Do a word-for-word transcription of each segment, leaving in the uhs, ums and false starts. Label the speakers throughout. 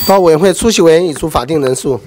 Speaker 1: 报告委员会出席委员已出法定人数。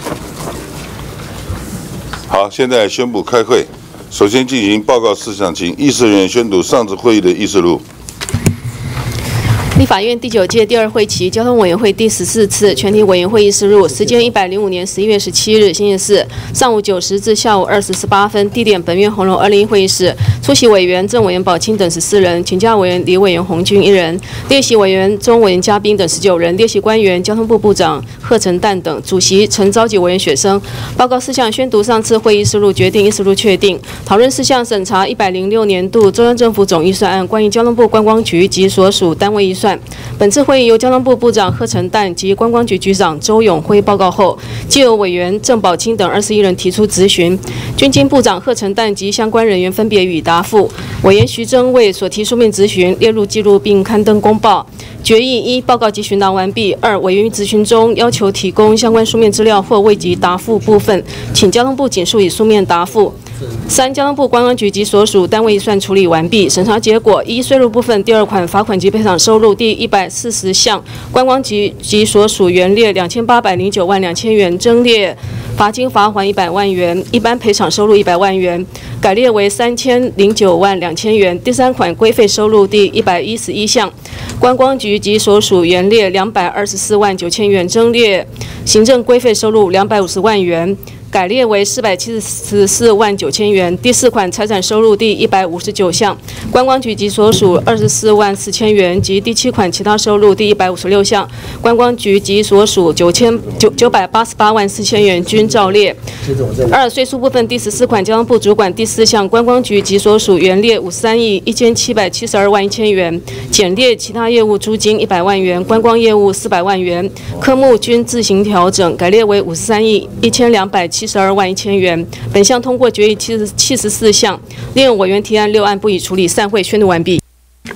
Speaker 2: 好，现在宣布开会。首先进行报告事项，请议事人员宣读上次会议的议事录。
Speaker 3: 立法院第九届第二会期交通委员会第十四次全体委员会议事录，时间一百零五年十一月十七日星期四上午九时至下午二时十八分，地点本院红楼二零一会议室。出席委员郑委员宝清等十四人，请假委员李委员洪军一人，列席委员钟委员嘉宾等十九人，列席官员交通部部长贺成旦等，主席陈召集委员学生。报告事项宣读上次会议事录，决定议事录确定。讨论事项审查一百零六年度中央政府总预算案，关于交通部观光局及所属单位预算。 本次会议由交通部部长贺成旦及观光局局长周永辉报告后，藉由委员郑宝清等二十一人提出质询，均经部长贺成旦及相关人员分别予答复。委员徐征为所提书面质询列入记录并刊登公报。决议一：报告及询答完毕。二、委员于质询中要求提供相关书面资料或未及答复部分，请交通部尽速以书面答复。 三、交通部观光局及所属单位预算处理完毕。审查结果：一、税入部分第二款罚款及赔偿收入第一百四十项，观光局及所属原列两千八百零九万两千元，增列罚金罚款一百万元，一般赔偿收入一百万元，改列为三千零九万两千元。第三款规费收入第一百一十一项，观光局及所属原列两百二十四万九千元，增列行政规费收入两百五十万元。 改列为四百七十四万九千元。第四款财产收入第一百五十九项，观光局及所属二十四万四千元及第七款其他收入第一百五十六项，观光局及所属九千九九百八十八万四千元均照列。二、税数部分第十四款交通部主管第四项，观光局及所属原列五十三亿一千七百七十二万一千元，减列其他业务租金一百万元，观光业务四百万元，科目均自行调整，改列为五十三亿一千两百。 七十二万一千元。本项通过决议七十七十四项，另委员提案六案不予处理。散会，宣读完毕。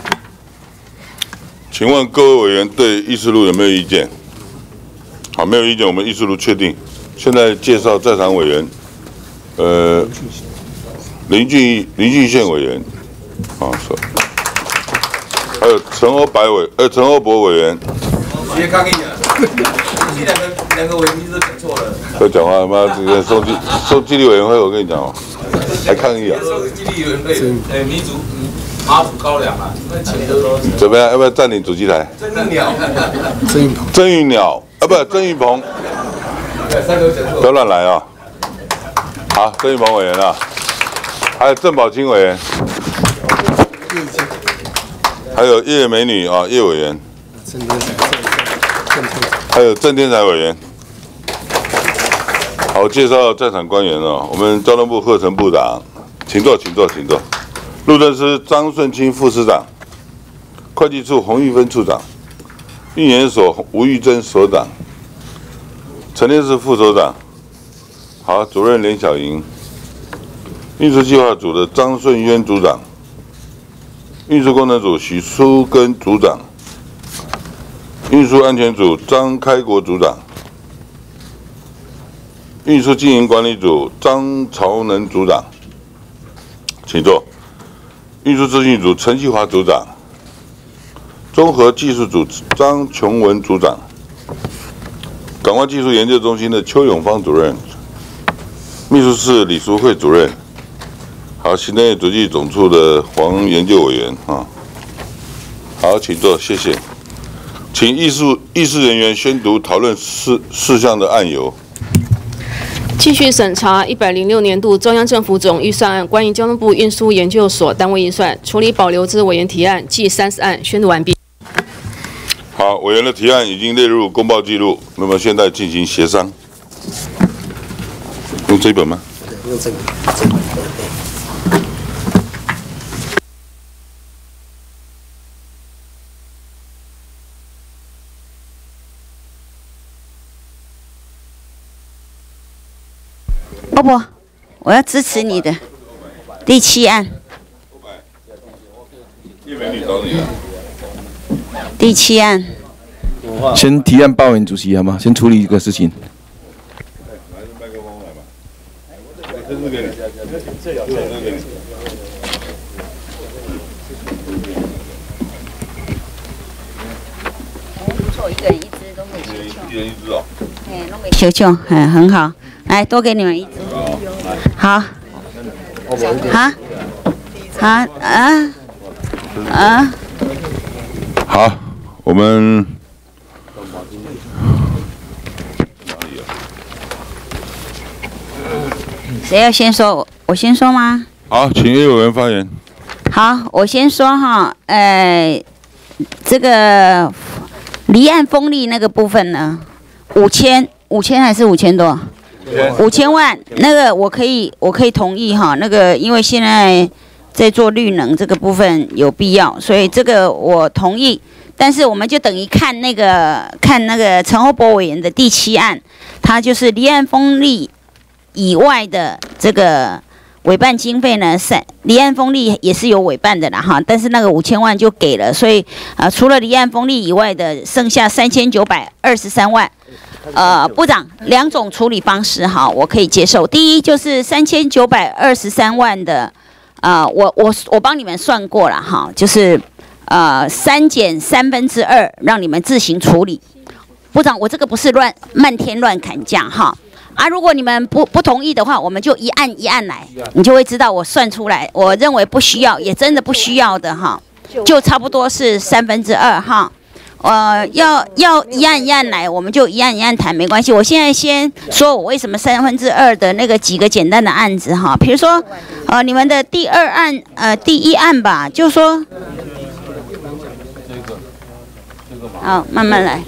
Speaker 2: 请问各位委员对议事录有没有意见？好，没有意见，我们议事录确定。现在介绍在场委员，呃，林俊林俊宪委员，啊是，还有陈欧白委，呃陈欧博委员。
Speaker 4: 直接抗议啊！这两个两个委员都讲错了。
Speaker 2: 不要讲话，妈，这个收纪收纪律委员会，我跟你讲哦，还抗议啊！
Speaker 4: 收纪律委员会，呃，民主马祖高粱啊，那钱都
Speaker 2: 怎么样？要不要占领主席台？
Speaker 4: 真鸟，
Speaker 1: 曾运鹏，
Speaker 2: 曾玉鸟啊，不，曾玉鹏，
Speaker 4: 三个讲错，
Speaker 2: 不要乱来啊！好，曾玉鹏委员啊，还有郑宝清委员，还有叶美女啊，叶委员，还有郑天才委员。 好，介绍在场官员哦。我们交通部贺成部长，请坐，请坐，请坐。路政司张顺清副司长，会计处洪玉芬处长，运研所吴玉珍所长，陈列室副所长，好，主任连小莹，运输计划组的张顺渊组长，运输工程组许书根组长，运输安全组张开国组长。 运输经营管理组张朝能组长，请坐。运输资讯组陈继华组长，综合技术组张琼文组长，港湾技术研究中心的邱永芳主任，秘书室李淑慧主任，好，行政院主计总处的黄研究委员啊，好，请坐，谢谢。请议事议事人员宣读讨论事事项的案由。
Speaker 3: 继续审查一百零六年度中央政府总预算案，关于交通部运输研究所单位预算处理保留之委员提案，计三十案，宣读完毕。
Speaker 2: 好，委员的提案已经列入公报记录，那么现在进行协商。用这一本吗？
Speaker 1: 对，用这个，这个。
Speaker 5: 哦不，我要支持你的第七案。第七案。
Speaker 6: 先提案报允主席好吗？先处理一个事情。
Speaker 5: 错一个人一支都。
Speaker 2: 一人一只哦。
Speaker 5: 球球，嗯，很好，来多给你们一只。好。好。好啊啊。
Speaker 2: 好，我们。
Speaker 5: 谁要先说？我我先说吗？
Speaker 2: 好，请叶委员发言。
Speaker 5: 好，我先说哈，呃，这个离岸风力那个部分呢，五千五千还是五千多？五千万，那个我可以我可以同意哈，那个因为现在在做绿能这个部分有必要，所以这个我同意。但是我们就等于看那个看那个陈厚波委员的第七案，他就是离岸风力。 以外的这个委办经费呢，三离岸风力也是有委办的啦哈，但是那个五千万就给了，所以啊、呃，除了离岸风力以外的，剩下三千九百二十三万，呃，部长两种处理方式哈，我可以接受。第一就是三千九百二十三万的，啊、呃，我我我帮你们算过了哈，就是呃三减三分之二，让你们自行处理。部长，我这个不是乱漫天乱砍价哈。 啊，如果你们不不同意的话，我们就一案一案来，你就会知道我算出来，我认为不需要，也真的不需要的哈，就差不多是三分之二哈。呃，要要一案一案来，我们就一案一案谈，没关系。我现在先说我为什么三分之二的那个几个简单的案子哈，比如说，呃，你们的第二案，呃，第一案吧，就说，好，慢慢来。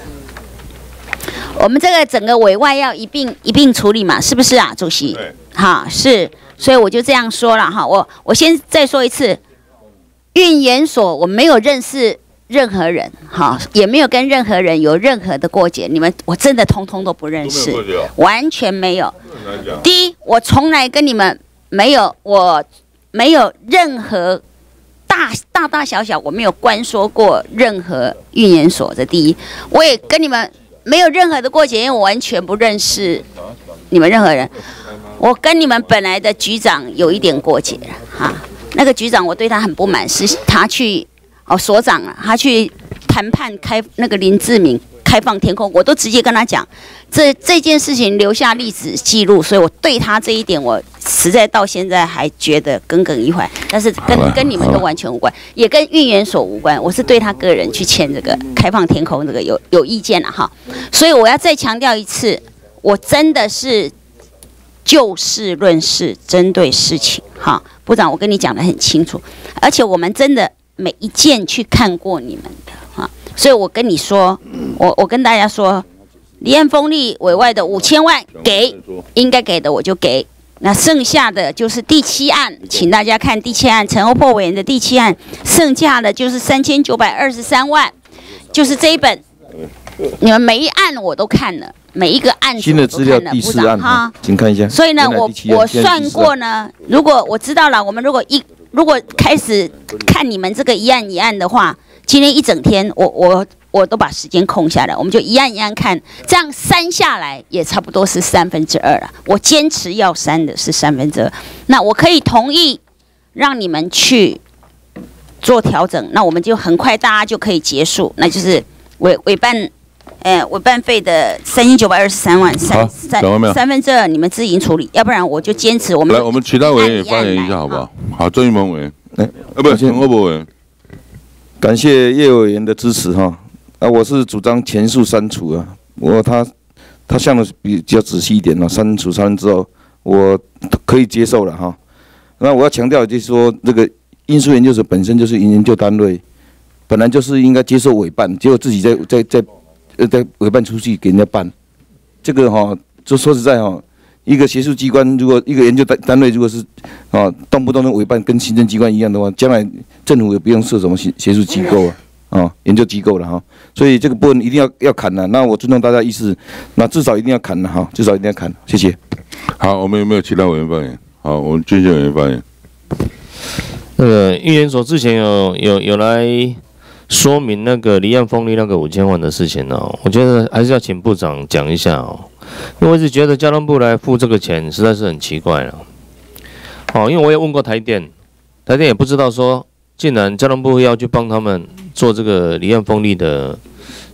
Speaker 5: 我们这个整个委外要一并一并处理嘛，是不是啊，主席？对。好，是，所以我就这样说了哈。我我先再说一次，运研所我没有认识任何人，哈，也没有跟任何人有任何的过节。你们我真的通通都不认识，完全没有。第一，我从来跟你们没有，我没有任何大大大小小，我没有关说过任何运研所。这第一，我也跟你们。 没有任何的过节，因为我完全不认识你们任何人。我跟你们本来的局长有一点过节了哈。那个局长我对他很不满，是他去哦所长啊，他去谈判开那个林志明开放天空，我都直接跟他讲，这这件事情留下历史记录，所以我对他这一点我实在到现在还觉得耿耿于怀。但是跟跟你们都完全无关，也跟运研所无关。我是对他个人去签这个开放天空这个有有意见了哈。所以我要再强调一次，我真的是就事论事，针对事情哈。部长，我跟你讲得很清楚，而且我们真的每一件去看过你们的哈。所以我跟你说，我我跟大家说，离岸风力委外的五千万给，应该给的我就给。那剩下的就是第七案，请大家看第七案，陈欧珀委员的第七案，剩下的就是三千九百二十三万，就是这一本。你们每一案我都看了，每一个案子
Speaker 6: 新的资料第四案哈，请看一下。
Speaker 5: 所以呢，我我算过呢，如果我知道了，我们如果一如果开始看你们这个一案一案的话，今天一整天我我我都把时间空下来，我们就一案一案看，这样删下来也差不多是三分之二了。我坚持要删的是三分之二，那我可以同意让你们去做调整，那我们就很快大家就可以结束，那就是委委办。呃，委办费的三千九百二十三万，三三三分之二你们自行处理，要不然我就坚持我们。
Speaker 2: 来，我们其他委员也发言一下，好不好？好，郑玉萌委员，哎，呃，不，陈欧珀委员，
Speaker 6: 感谢叶委员的支持哈。啊，我是主张全数删除啊，我他他项的比较仔细一点了，删除删之后，我可以接受了哈。那我要强调就是说，这个运输研究所本身就是研究单位，本来就是应该接受委办，结果自己在在在。呃，在委办出去给人家办，这个哈、哦，就说实在哈、哦，一个学术机关如果一个研究单单位如果是啊、哦，动不动的委办跟行政机关一样的话，将来政府也不用设什么学学术机构啊，啊、哦，研究机构了哈、哦，所以这个部分一定要要砍的。那我尊重大家意思，那至少一定要砍的哈，至少一定要砍，谢谢。
Speaker 2: 好，我们有没有其他委员发言？好，我们军械委员发言。
Speaker 7: 那个运研所之前有有有来。说明那个离岸风力那个五千万的事情哦，我觉得还是要请部长讲一下哦，因为我一直觉得交通部来付这个钱实在是很奇怪了。哦，因为我也问过台电，台电也不知道说，竟然交通部要去帮他们做这个离岸风力的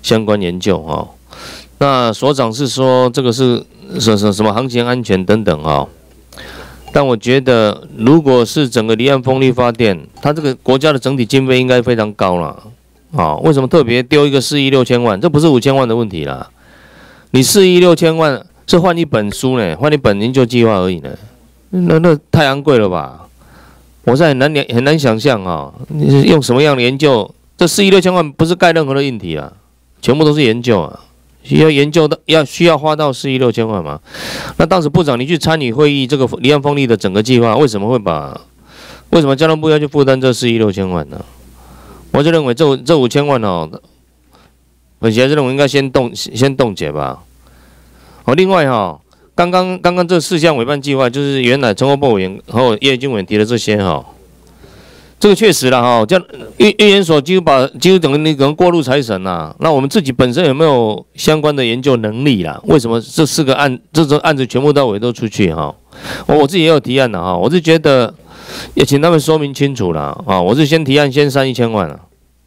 Speaker 7: 相关研究哈。那所长是说这个是什什什么航行安全等等哈。但我觉得，如果是整个离岸风力发电，它这个国家的整体经费应该非常高了啊。为什么特别丢一个四亿六千万？这不是五千万的问题啦。你四亿六千万是换一本书呢，换一本研究计划而已呢。那那太昂贵了吧？我是很难很难想象啊，你是用什么样的研究？这四亿六千万不是盖任何的硬体啊，全部都是研究啊，需要研究的要需要花到四亿六千万嘛？那当时部长你去参与会议，这个离岸风力的整个计划，为什么会把为什么交通部要去负担这四亿六千万呢？我就认为这这五千万哦，本席还是认为应该先冻先冻结吧。哦，另外哈、哦。刚刚刚刚这四项委办计划，就是原来陈国波委员和叶金委员提的这些哈，这个确实了哈，这样运运研所几乎把几乎等于你可能过路财神呐。那我们自己本身有没有相关的研究能力啦？为什么这四个案这种案子全部到尾都出去哈？我我自己也有提案的哈，我是觉得也请他们说明清楚了啊。我是先提案先删一千万了。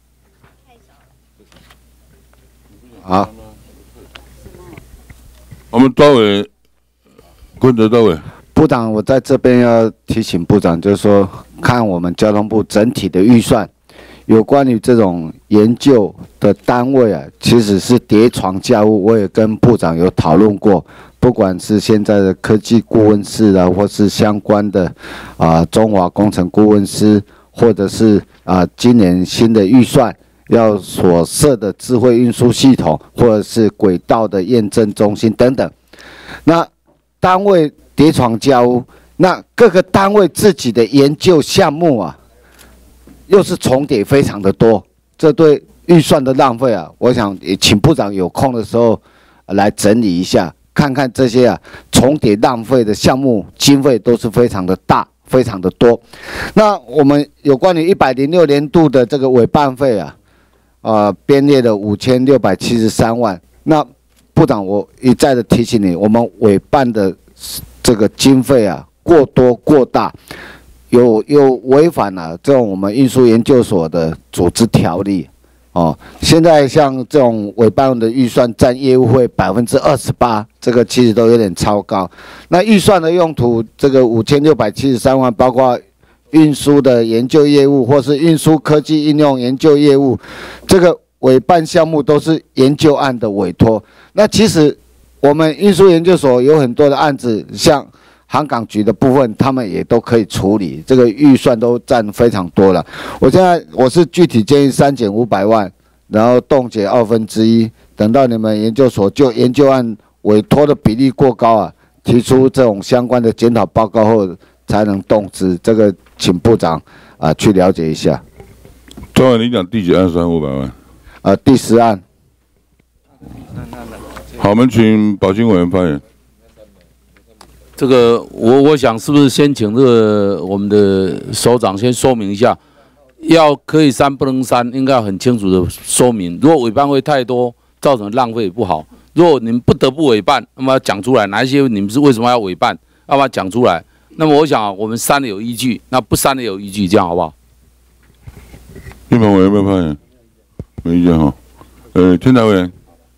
Speaker 2: 好，我们多委。坤德到位，
Speaker 8: 部长，我在这边要提醒部长，就是说，看我们交通部整体的预算，有关于这种研究的单位啊，其实是叠床架屋。我也跟部长有讨论过，不管是现在的科技顾问室啊，或是相关的啊、呃、中华工程顾问师，或者是啊、呃、今年新的预算要所设的智慧运输系统，或者是轨道的验证中心等等，那。单位叠床架屋，那各个单位自己的研究项目啊，又是重叠非常的多，这对预算的浪费啊，我想也请部长有空的时候来整理一下，看看这些啊重叠浪费的项目经费都是非常的大，非常的多。那我们有关于一百零六年度的这个委办费啊，呃编列了五千六百七十三万，那。部长，我一再的提醒你，我们委办的这个经费啊过多过大，有有违反了、啊、这种我们运输研究所的组织条例哦。现在像这种委办的预算占业务费百分之二十八，这个其实都有点超高。那预算的用途，这个五千六百七十三万，包括运输的研究业务，或是运输科技应用研究业务，这个。委办项目都是研究案的委托，那其实我们运输研究所有很多的案子，像航港局的部分，他们也都可以处理，这个预算都占非常多了。我现在我是具体建议删减五百万，然后冻结二分之一，等到你们研究所就研究案委托的比例过高啊，提出这种相关的检讨报告后才能动资，这个请部长啊、呃、去了解一下。
Speaker 2: 中委，你讲第几案删五百万？
Speaker 8: 呃，第十案。
Speaker 2: 好，我们请保清委员发言。
Speaker 9: 这个我我想是不是先请这个我们的首长先说明一下，要可以删不能删，应该要很清楚的说明。如果委办会太多，造成浪费也不好。如果你们不得不委办，那么要讲出来哪一些你们是为什么要委办，要把它讲出来。那么我想、啊、我们删的有依据，那不删的有依据，这样好不好？
Speaker 2: 叶鹏委员有没有发言？没意见哈。呃，天台委员。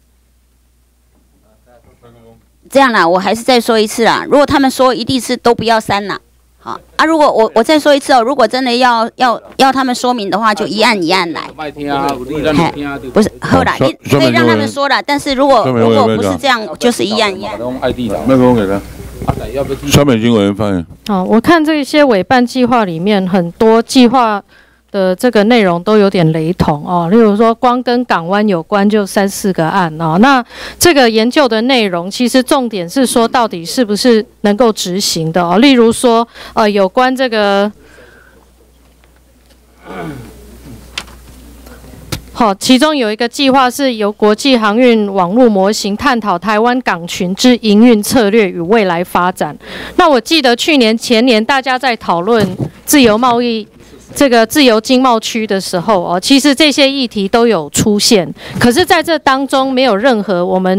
Speaker 5: 这样啦，我还是再说一次啦。如果他们说一定是都不要删啦，好啊。如果我我再说一次哦，如果真的要要要他们说明的话，就一案一案来。不是，后来你可以让他们说了，但是如果如果不是这样，就是一案一案。
Speaker 2: 麦克风给他。肖美金委员发言。
Speaker 10: 好，我看这些委办计划里面很多计划的这个内容都有点雷同哦，例如说光跟港湾有关就三四个案哦，那这个研究的内容其实重点是说到底是不是能够执行的哦，例如说呃有关这个。好，其中有一个计划是由国际航运网络模型探讨台湾港群之营运策略与未来发展。那我记得去年前年大家在讨论自由贸易这个自由经贸区的时候哦，其实这些议题都有出现，可是在这当中没有任何我们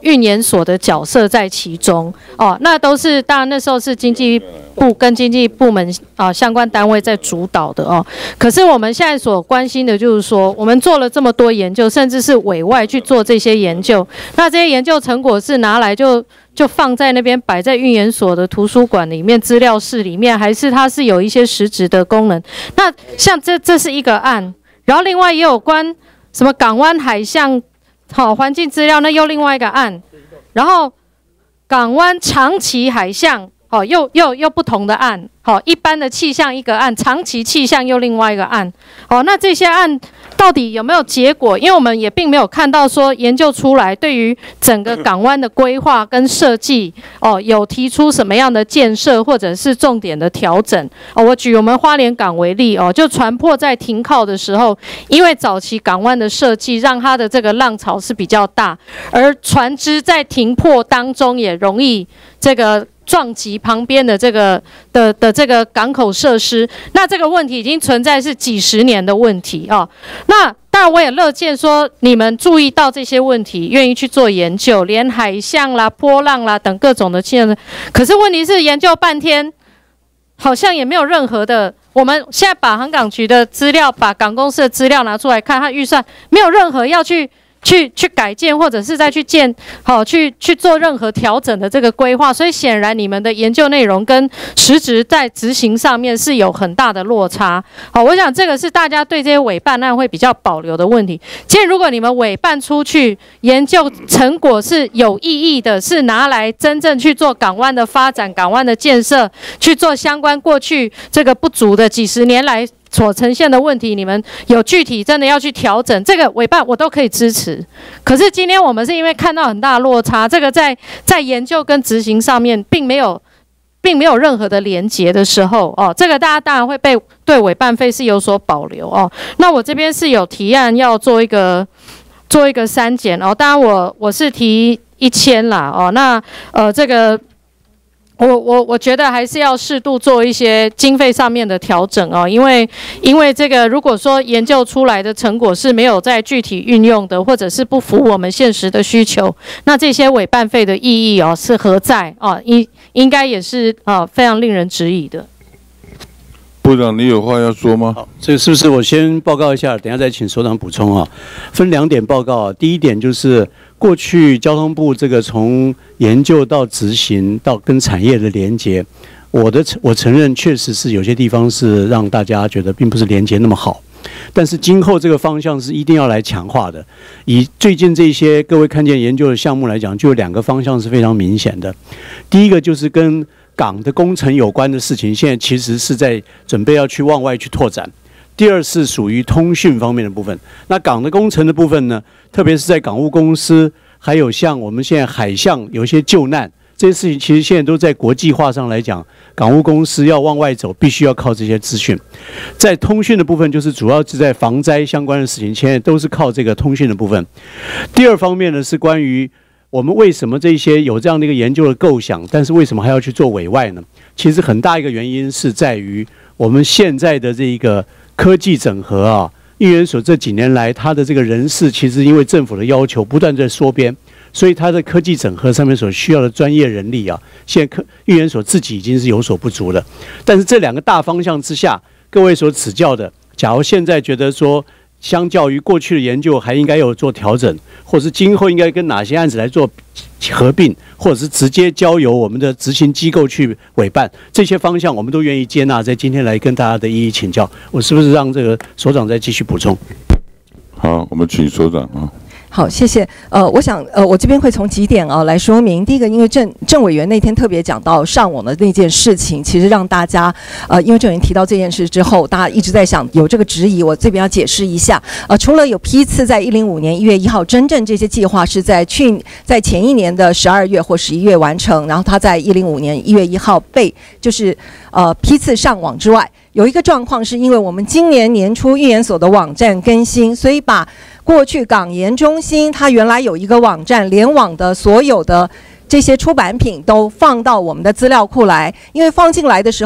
Speaker 10: 运研所的角色在其中哦，那都是当然那时候是经济部跟经济部门啊、呃、相关单位在主导的哦。可是我们现在所关心的就是说，我们做了这么多研究，甚至是委外去做这些研究，那这些研究成果是拿来就就放在那边摆在运研所的图书馆里面、资料室里面，还是它是有一些实质的功能？那像这这是一个案，然后另外也有关什么港湾海象好环境资料，那又另外一个案，然后港湾长期海象。哦，又又又不同的案，好、哦，一般的气象一个案，长期气象又另外一个案，好、哦，那这些案到底有没有结果？因为我们也并没有看到说研究出来对于整个港湾的规划跟设计，哦，有提出什么样的建设或者是重点的调整。哦，我举我们花莲港为例，哦，就船舶在停靠的时候，因为早期港湾的设计让它的这个浪潮是比较大，而船只在停泊当中也容易这个。撞击旁边的这个的的这个港口设施，那这个问题已经存在是几十年的问题哦。那当然我也乐见说你们注意到这些问题，愿意去做研究，连海象啦、波浪啦等各种的气象。可是问题是研究半天，好像也没有任何的。我们现在把航港局的资料、把港公司的资料拿出来看，它预算没有任何要去。去去改建或者是再去建好去去做任何调整的这个规划，所以显然你们的研究内容跟实质在执行上面是有很大的落差。好，我想这个是大家对这些委办案会比较保留的问题。今天如果你们委办出去研究成果是有意义的，是拿来真正去做港湾的发展、港湾的建设，去做相关过去这个不足的几十年来。所呈现的问题，你们有具体真的要去调整，这个委办我都可以支持。可是今天我们是因为看到很大的落差，这个在在研究跟执行上面并没有，并没有任何的连结的时候，哦，这个大家当然会被对委办费是有所保留哦。那我这边是有提案要做一个做一个删减哦，当然我我是提一千啦哦，那呃这个。我我我觉得还是要适度做一些经费上面的调整哦，因为因为这个如果说研究出来的成果是没有在具体运用的，或者是不符我们现实的需求，那这些委办费的意义哦是何在啊？应应该也是啊非常令人质疑的。
Speaker 2: 部长，你有话要说吗？
Speaker 11: 好，这个是不是我先报告一下，等一下再请首长补充啊？分两点报告啊，第一点就是过去交通部这个从研究到执行到跟产业的连结，我的我承认确实是有些地方是让大家觉得并不是连结那么好，但是今后这个方向是一定要来强化的。以最近这些各位看见研究的项目来讲，就有两个方向是非常明显的。第一个就是跟港的工程有关的事情，现在其实是在准备要去往外去拓展。第二是属于通讯方面的部分。那港的工程的部分呢，特别是在港务公司，还有像我们现在海象有一些救难这些事情，其实现在都在国际化上来讲，港务公司要往外走，必须要靠这些资讯。在通讯的部分，就是主要是在防灾相关的事情，现在都是靠这个通讯的部分。第二方面呢，是关于我们为什么这些有这样的一个研究的构想，但是为什么还要去做委外呢？其实很大一个原因是在于我们现在的这个科技整合啊，运研所这几年来，它的这个人事其实因为政府的要求不断在缩编，所以它的科技整合上面所需要的专业人力啊，现在科运研所自己已经是有所不足了。但是这两个大方向之下，各位所指教的，假如现在觉得说，相较于过去的研究还应该有做调整，或者是今后应该跟哪些案子来做合并，或者是直接交由我们的执行机构去委办，这些方向我们都愿意接纳，在今天来跟大家的一一请教。我是不是让这个所长再继续补充？
Speaker 2: 好，我们请所长啊。
Speaker 12: 好，谢谢。呃，我想，呃，我这边会从几点啊来说明。第一个，因为郑郑委员那天特别讲到上网的那件事情，其实让大家，呃，因为郑委员提到这件事之后，大家一直在想有这个质疑，我这边要解释一下。呃，除了有批次在一零五年一月一号，真正这些计划是在去在前一年的十二月或十一月完成，然后他在一零五年一月一号被就是呃批次上网之外，有一个状况是因为我们今年年初运研所的网站更新，所以把过去港研中心它原来有一个网站，联网的所有的这些出版品都放到我们的资料库来，因为放进来的时候，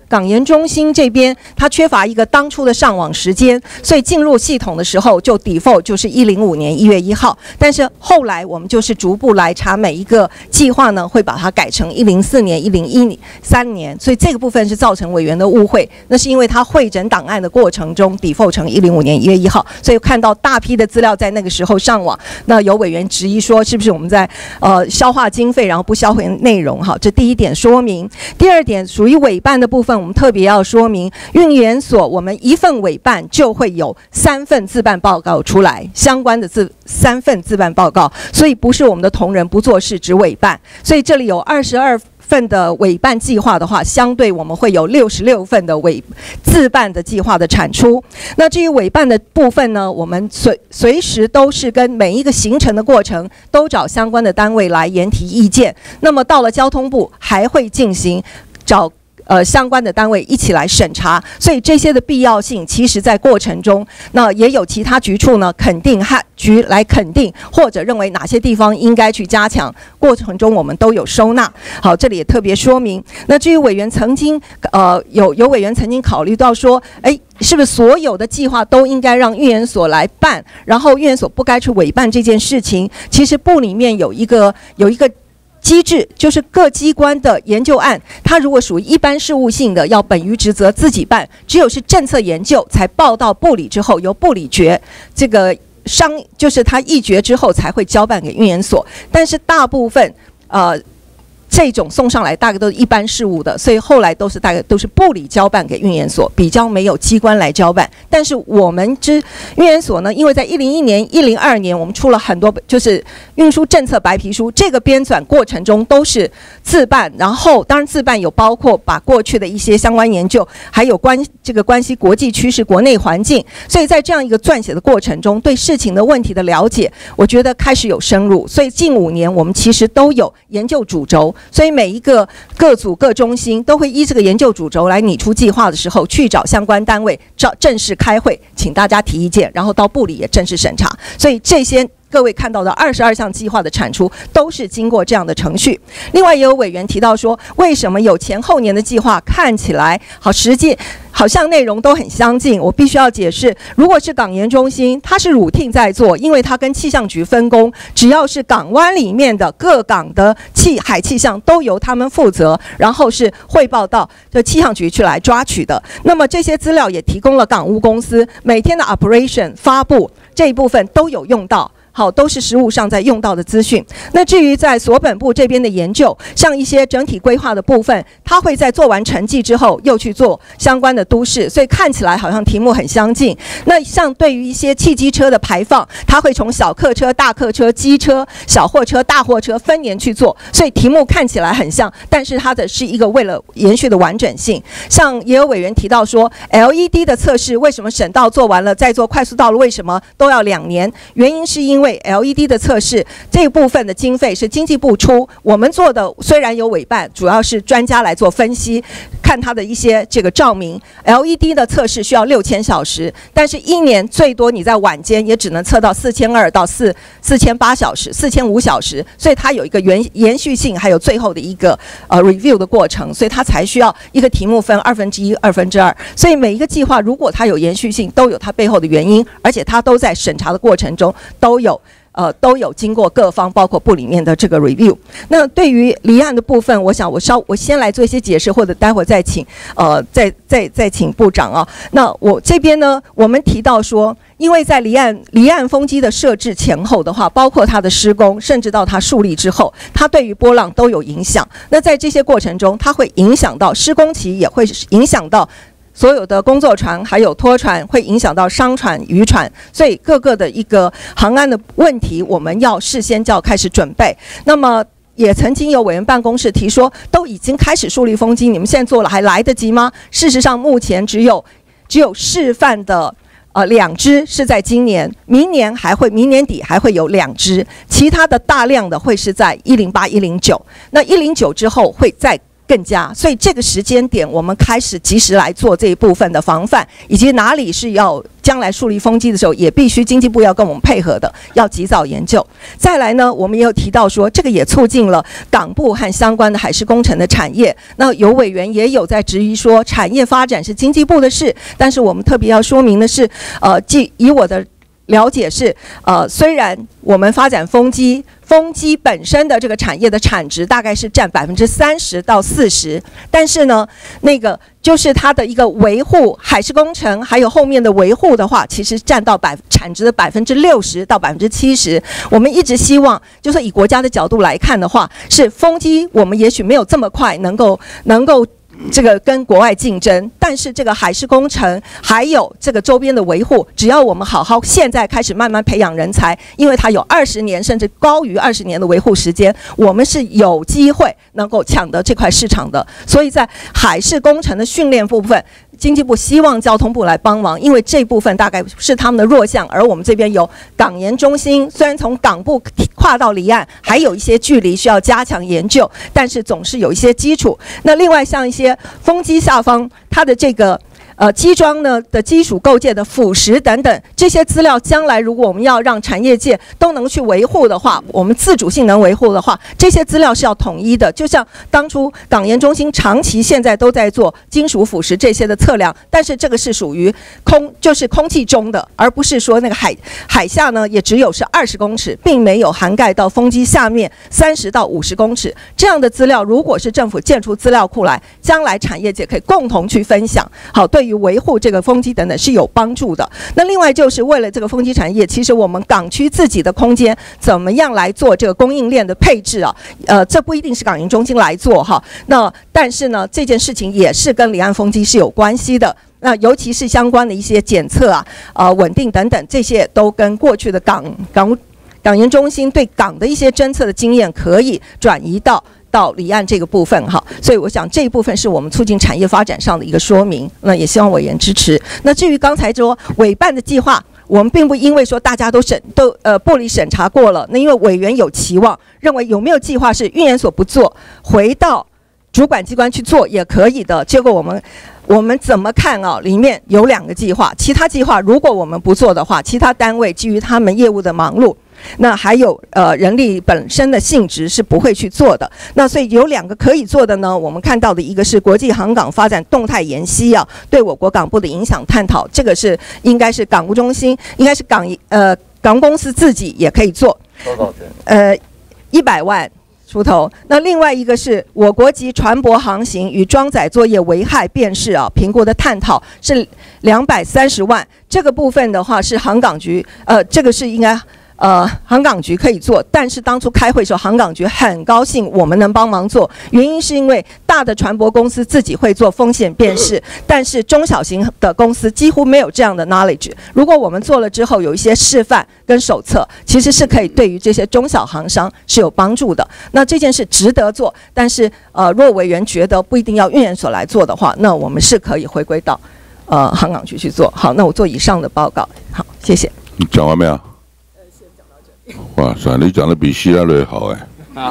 Speaker 12: 港研中心这边它缺乏一个当初的上网时间，所以进入系统的时候就 default 就是一零五年一月一号，但是后来我们就是逐步来查每一个计划呢，会把它改成一零四年、一零一三年，所以这个部分是造成委员的误会。那是因为他汇整档案的过程中 default 成一零五年一月一号，所以看到大批的资料在那个时候上网，那有委员质疑说是不是我们在呃消化经费，然后不销毁内容？哈，这第一点说明。第二点，属于委办的部分，我们特别要说明，运研所我们一份委办就会有三份自办报告出来，相关的自三份自办报告，所以不是我们的同仁不做事只委办，所以这里有二十二份的委办计划的话，相对我们会有六十六份的委自办的计划的产出。那至于委办的部分呢，我们随随时都是跟每一个行程的过程都找相关的单位来研提意见。那么到了交通部还会进行找呃相关的单位一起来审查，所以这些的必要性，其实在过程中，那也有其他局处呢肯定和局来肯定，或者认为哪些地方应该去加强，过程中我们都有收纳。好，这里也特别说明。那至于委员曾经呃有有委员曾经考虑到说，哎，是不是所有的计划都应该让运研所来办，然后运研所不该去委办这件事情？其实部里面有一个有一个机制，就是各机关的研究案，它如果属于一般事务性的，要本于职责自己办；只有是政策研究才报到部里之后，由部里决这个商，就是他议决之后才会交办给运研所。但是大部分呃这种送上来大概都是一般事务的，所以后来都是大概都是部里交办给运研所，比较没有机关来交办。但是我们之运研所呢，因为在一零一年、一零二年，我们出了很多就是运输政策白皮书，这个编纂过程中都是自办，然后当然自办有包括把过去的一些相关研究，还有关这个关系国际趋势、国内环境，所以在这样一个撰写的过程中，对事情的问题的了解，我觉得开始有深入。所以近五年我们其实都有研究主轴。所以每一个各组各中心都会依这个研究主轴来拟出计划的时候，去找相关单位找正式开会，请大家提意见，然后到部里也正式审查。所以这些各位看到的二十二项计划的产出都是经过这样的程序。另外也有委员提到说，为什么有前后年的计划看起来好实际好像内容都很相近？我必须要解释，如果是港研中心，它是 routine 在做，因为它跟气象局分工，只要是港湾里面的各港的气海气象都由他们负责，然后是汇报到就气象局去来抓取的。那么这些资料也提供了港务公司每天的 operation 发布这一部分都有用到。好，都是实务上在用到的资讯。那至于在所本部这边的研究，像一些整体规划的部分，它会在做完成绩之后，又去做相关的都市，所以看起来好像题目很相近。那像对于一些汽机车的排放，它会从小客车、大客车、机车、小货车、大货车分年去做，所以题目看起来很像，但是它的是一个为了延续的完整性。像也有委员提到说 ，L E D 的测试为什么省道做完了再做快速道路，为什么都要两年？原因是因为L E D 的测试这一部分的经费是经济部出，我们做的虽然有委办，主要是专家来做分析，看它的一些这个照明。L E D 的测试需要六千小时，但是一年最多你在晚间也只能测到四千二到四四千八小时、四千五小时，所以它有一个延延续性，还有最后的一个呃 review 的过程，所以它才需要一个题目分二分之一、二分之二。所以每一个计划如果它有延续性，都有它背后的原因，而且它都在审查的过程中都有。呃，都有经过各方，包括部里面的这个 review。那对于离岸的部分，我想我稍我先来做一些解释，或者待会再请呃再再再请部长啊。那我这边呢，我们提到说，因为在离岸离岸风机的设置前后的话，包括它的施工，甚至到它树立之后，它对于波浪都有影响。那在这些过程中，它会影响到施工期，也会影响到所有的工作船还有拖船，会影响到商船、渔船，所以各个的一个航安的问题，我们要事先就要开始准备。那么也曾经有委员办公室提说，都已经开始树立风机，你们现在做了还来得及吗？事实上，目前只有只有示范的呃两支是在今年，明年还会明年底还会有两支，其他的大量的会是在一零八、一零九。那一零九之后会再更加，所以这个时间点，我们开始及时来做这一部分的防范，以及哪里是要将来树立风机的时候，也必须经济部要跟我们配合的，要及早研究。再来呢，我们也有提到说，这个也促进了港部和相关的海事工程的产业。那有委员也有在质疑说，产业发展是经济部的事，但是我们特别要说明的是，呃，即以我的了解是，呃，虽然我们发展风机，风机本身的这个产业的产值大概是占百分之三十到四十，但是呢，那个就是它的一个维护、海事工程还有后面的维护的话，其实占到百产值的百分之六十到百分之七十。我们一直希望，就是以国家的角度来看的话，是风机我们也许没有这么快能够能够。这个跟国外竞争，但是这个海事工程还有这个周边的维护，只要我们好好现在开始慢慢培养人才，因为它有二十年甚至高于二十年的维护时间，我们是有机会能够抢得这块市场的。所以在海事工程的训练部分，经济部希望交通部来帮忙，因为这部分大概是他们的弱项，而我们这边有港研中心，虽然从港部跨到离岸还有一些距离需要加强研究，但是总是有一些基础。那另外像一些风机下方，它的这个呃机装呢的基础构件的腐蚀等等这些资料，将来如果我们要让产业界都能去维护的话，我们自主性能维护的话，这些资料是要统一的。就像当初港研中心长期现在都在做金属腐蚀这些的测量，但是这个是属于空，就是空气中的，而不是说那个海海下呢也只有是二十公尺，并没有涵盖到风机下面三十到五十公尺这样的资料。如果是政府建出资料库来，将来产业界可以共同去分享，好，对于维护这个风机等等是有帮助的。那另外就是为了这个风机产业，其实我们港区自己的空间怎么样来做这个供应链的配置啊？呃，这不一定是港研中心来做哈。那但是呢，这件事情也是跟离岸风机是有关系的。那尤其是相关的一些检测啊、呃稳定等等，这些都跟过去的港港港研中心对港的一些侦测的经验可以转移到。到离岸这个部分哈，所以我想这一部分是我们促进产业发展上的一个说明，那也希望委员支持。那至于刚才说委办的计划，我们并不因为说大家都审都呃部里审查过了，那因为委员有期望，认为有没有计划是运研所不做，回到主管机关去做也可以的。结果我们我们怎么看啊？里面有两个计划，其他计划如果我们不做的话，其他单位基于他们业务的忙碌。那还有呃人力本身的性质是不会去做的，那所以有两个可以做的呢，我们看到的一个是国际航港发展动态研析啊，对我国港部的影响探讨，这个是应该是港务中心，应该是港呃港公司自己也可以做，多少钱？呃，一百万。出头。那另外一个是我国籍船舶航行与装载作业危害辨识啊评估的探讨是两百三十万，这个部分的话是航港局，呃，这个是应该。呃，航港局可以做，但是当初开会的时候，航港局很高兴我们能帮忙做，原因是因为大的船舶公司自己会做风险辨识，但是中小型的公司几乎没有这样的 knowledge。如果我们做了之后有一些示范跟手册，其实是可以对于这些中小航商是有帮助的。那这件事值得做，但是呃，若委员觉得不一定要运研所来做的话，那我们是可以回归到呃航港局去做。好，那我做以上的报告。好，谢谢。
Speaker 2: 你讲完没有？哇塞，你讲的比希拉蕊好哎！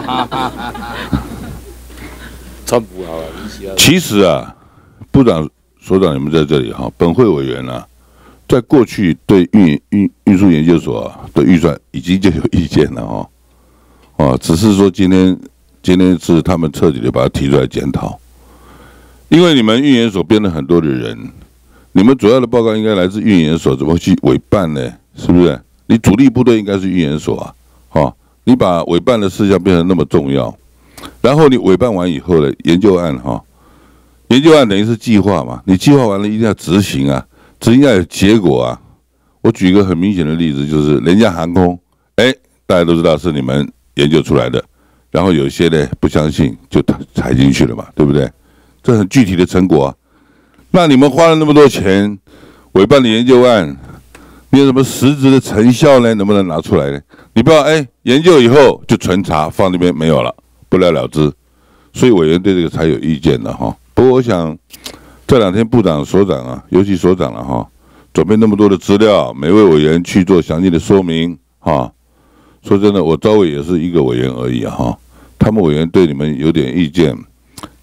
Speaker 9: 川普好啊，
Speaker 2: 其实啊，部长、所长，你们在这里哈，本会委员啊，在过去对运运运输研究所、啊、的预算已经就有意见了哈，哦，只是说今天今天是他们彻底的把它提出来检讨，因为你们运研所编了很多的人，你们主要的报告应该来自运研所，怎么去委办呢？是不是？你主力部队应该是运研所啊，哦，你把委办的事项变成那么重要，然后你委办完以后呢，研究案哈、哦，研究案等于是计划嘛，你计划完了一定要执行啊，执行要有结果啊。我举一个很明显的例子，就是廉价航空，哎，大家都知道是你们研究出来的，然后有一些呢不相信就踩进去了嘛，对不对？这很具体的成果啊。那你们花了那么多钱委办的研究案。你有什么实质的成效呢？能不能拿出来呢？你不要哎，研究以后就存查放那边没有了，不了了之。所以委员对这个才有意见的哈。不过我想这两天部长、所长啊，尤其所长了哈，准备那么多的资料，每位委员去做详细的说明哈。说真的，我招委也是一个委员而已哈。他们委员对你们有点意见，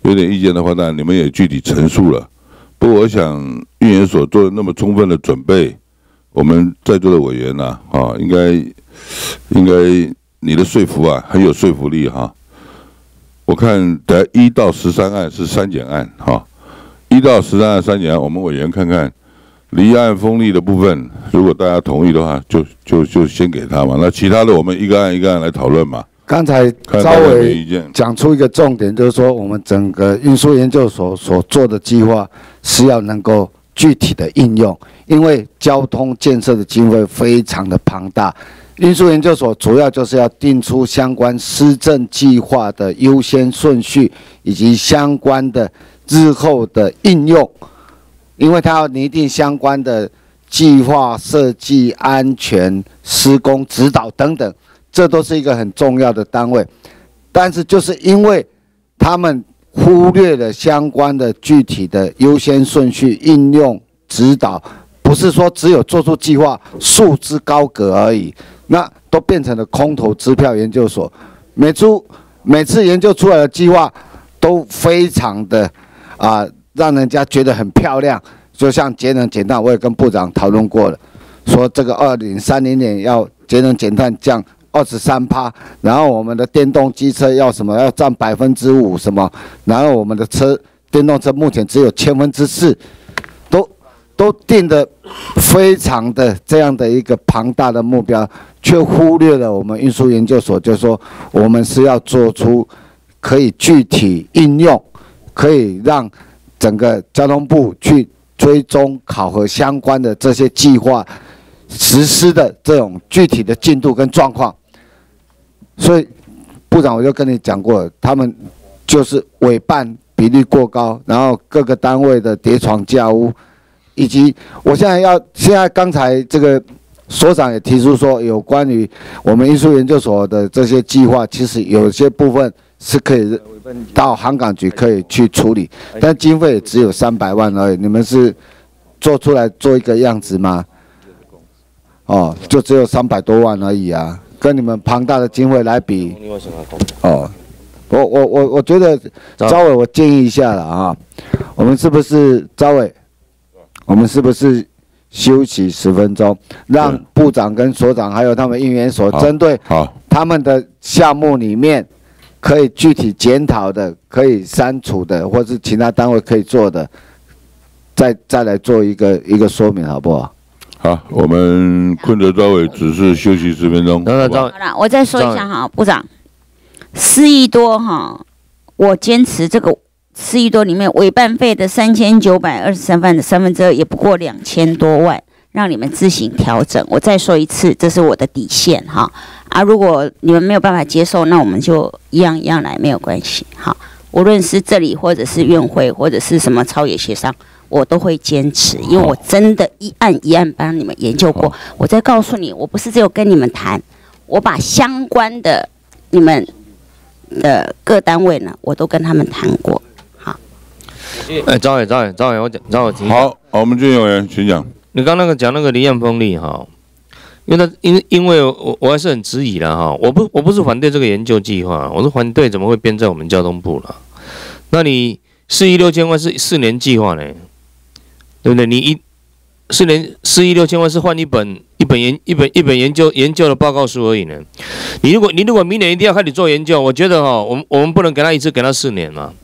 Speaker 2: 有点意见的话，当然你们也具体陈述了。不过我想运研所做了那么充分的准备，我们在座的委员呐、啊，啊，应该应该你的说服啊很有说服力哈、啊。我看的一到十三案是删减案哈、啊，一到十三案删减案，我们委员看看离岸风力的部分，如果大家同意的话，就就就先给他嘛。那其他的我们一个案一个案来讨论嘛。
Speaker 8: 刚才赵伟讲出一个重点，就是说我们整个运输研究所所做的计划是要能够具体的应用，因为交通建设的经费非常的庞大。运输研究所主要就是要定出相关施政计划的优先顺序，以及相关的日后的应用，因为它要拟定相关的计划设计、安全、施工指导等等。这都是一个很重要的单位，但是就是因为他们忽略了相关的具体的优先顺序、应用指导，不是说只有做出计划束之高阁而已，那都变成了空头支票研究所。每出每次研究出来的计划都非常的啊、呃，让人家觉得很漂亮，就像节能减碳，我也跟部长讨论过了，说这个二零三零年要节能减碳降二十三趴，然后我们的电动机车要什么要占百分之五什么，然后我们的车电动车目前只有千分之四，都都定的非常的这样的一个庞大的目标，却忽略了我们运输研究所，就是说我们是要做出可以具体应用，可以让整个交通部去追踪考核相关的这些计划实施的这种具体的进度跟状况。所以，部长我就跟你讲过，他们就是委办比例过高，然后各个单位的叠床架屋，以及我现在要现在刚才这个所长也提出说，有关于我们运输研究所的这些计划，其实有些部分是可以到航港局可以去处理，但经费也只有三百万而已。你们是做出来做一个样子吗？哦，就只有三百多万而已啊。跟你们庞大的经费来比，哦，我我我我觉得招委，我建议一下了啊，我们是不是招委？我们是不是休息十分钟，让部长跟所长还有他们运研所针对他们的项目里面可以具体检讨的、可以删除的，或是其他单位可以做的，再再来做一个一个说明，好不好？
Speaker 2: 好，我们困着招委只是休息十分钟。
Speaker 5: 好了，我再说一下哈，部长，四亿多哈，我坚持这个四亿多里面委办费的三千九百二十三万的三分之二，也不过两千多万，让你们自行调整。我再说一次，这是我的底线哈啊！如果你们没有办法接受，那我们就一样一样来，没有关系。好，无论是这里或者是院会或者是什么超野协商。我都会坚持，因为我真的一案一案帮你们研究过。我再告诉你，我不是只有跟你们谈，我把相关的你们的各单位呢，我都跟他们谈过。好。
Speaker 7: 哎，招委，招委，招委，我讲，招委，
Speaker 2: 好，我们军委员请讲。
Speaker 7: 你刚那个讲那个离岸风力哈，因为他因因为我我还是很质疑了哈，我不我不是反对这个研究计划，我是反对怎么会编在我们交通部了？那你四亿六千万是四年计划呢？对不对？你一四年四亿六千万是换一本一本研一本一本研究研究的报告书而已呢。你如果你如果明年一定要开始做研究，我觉得哈，我们我们不能给他一次给他四年嘛。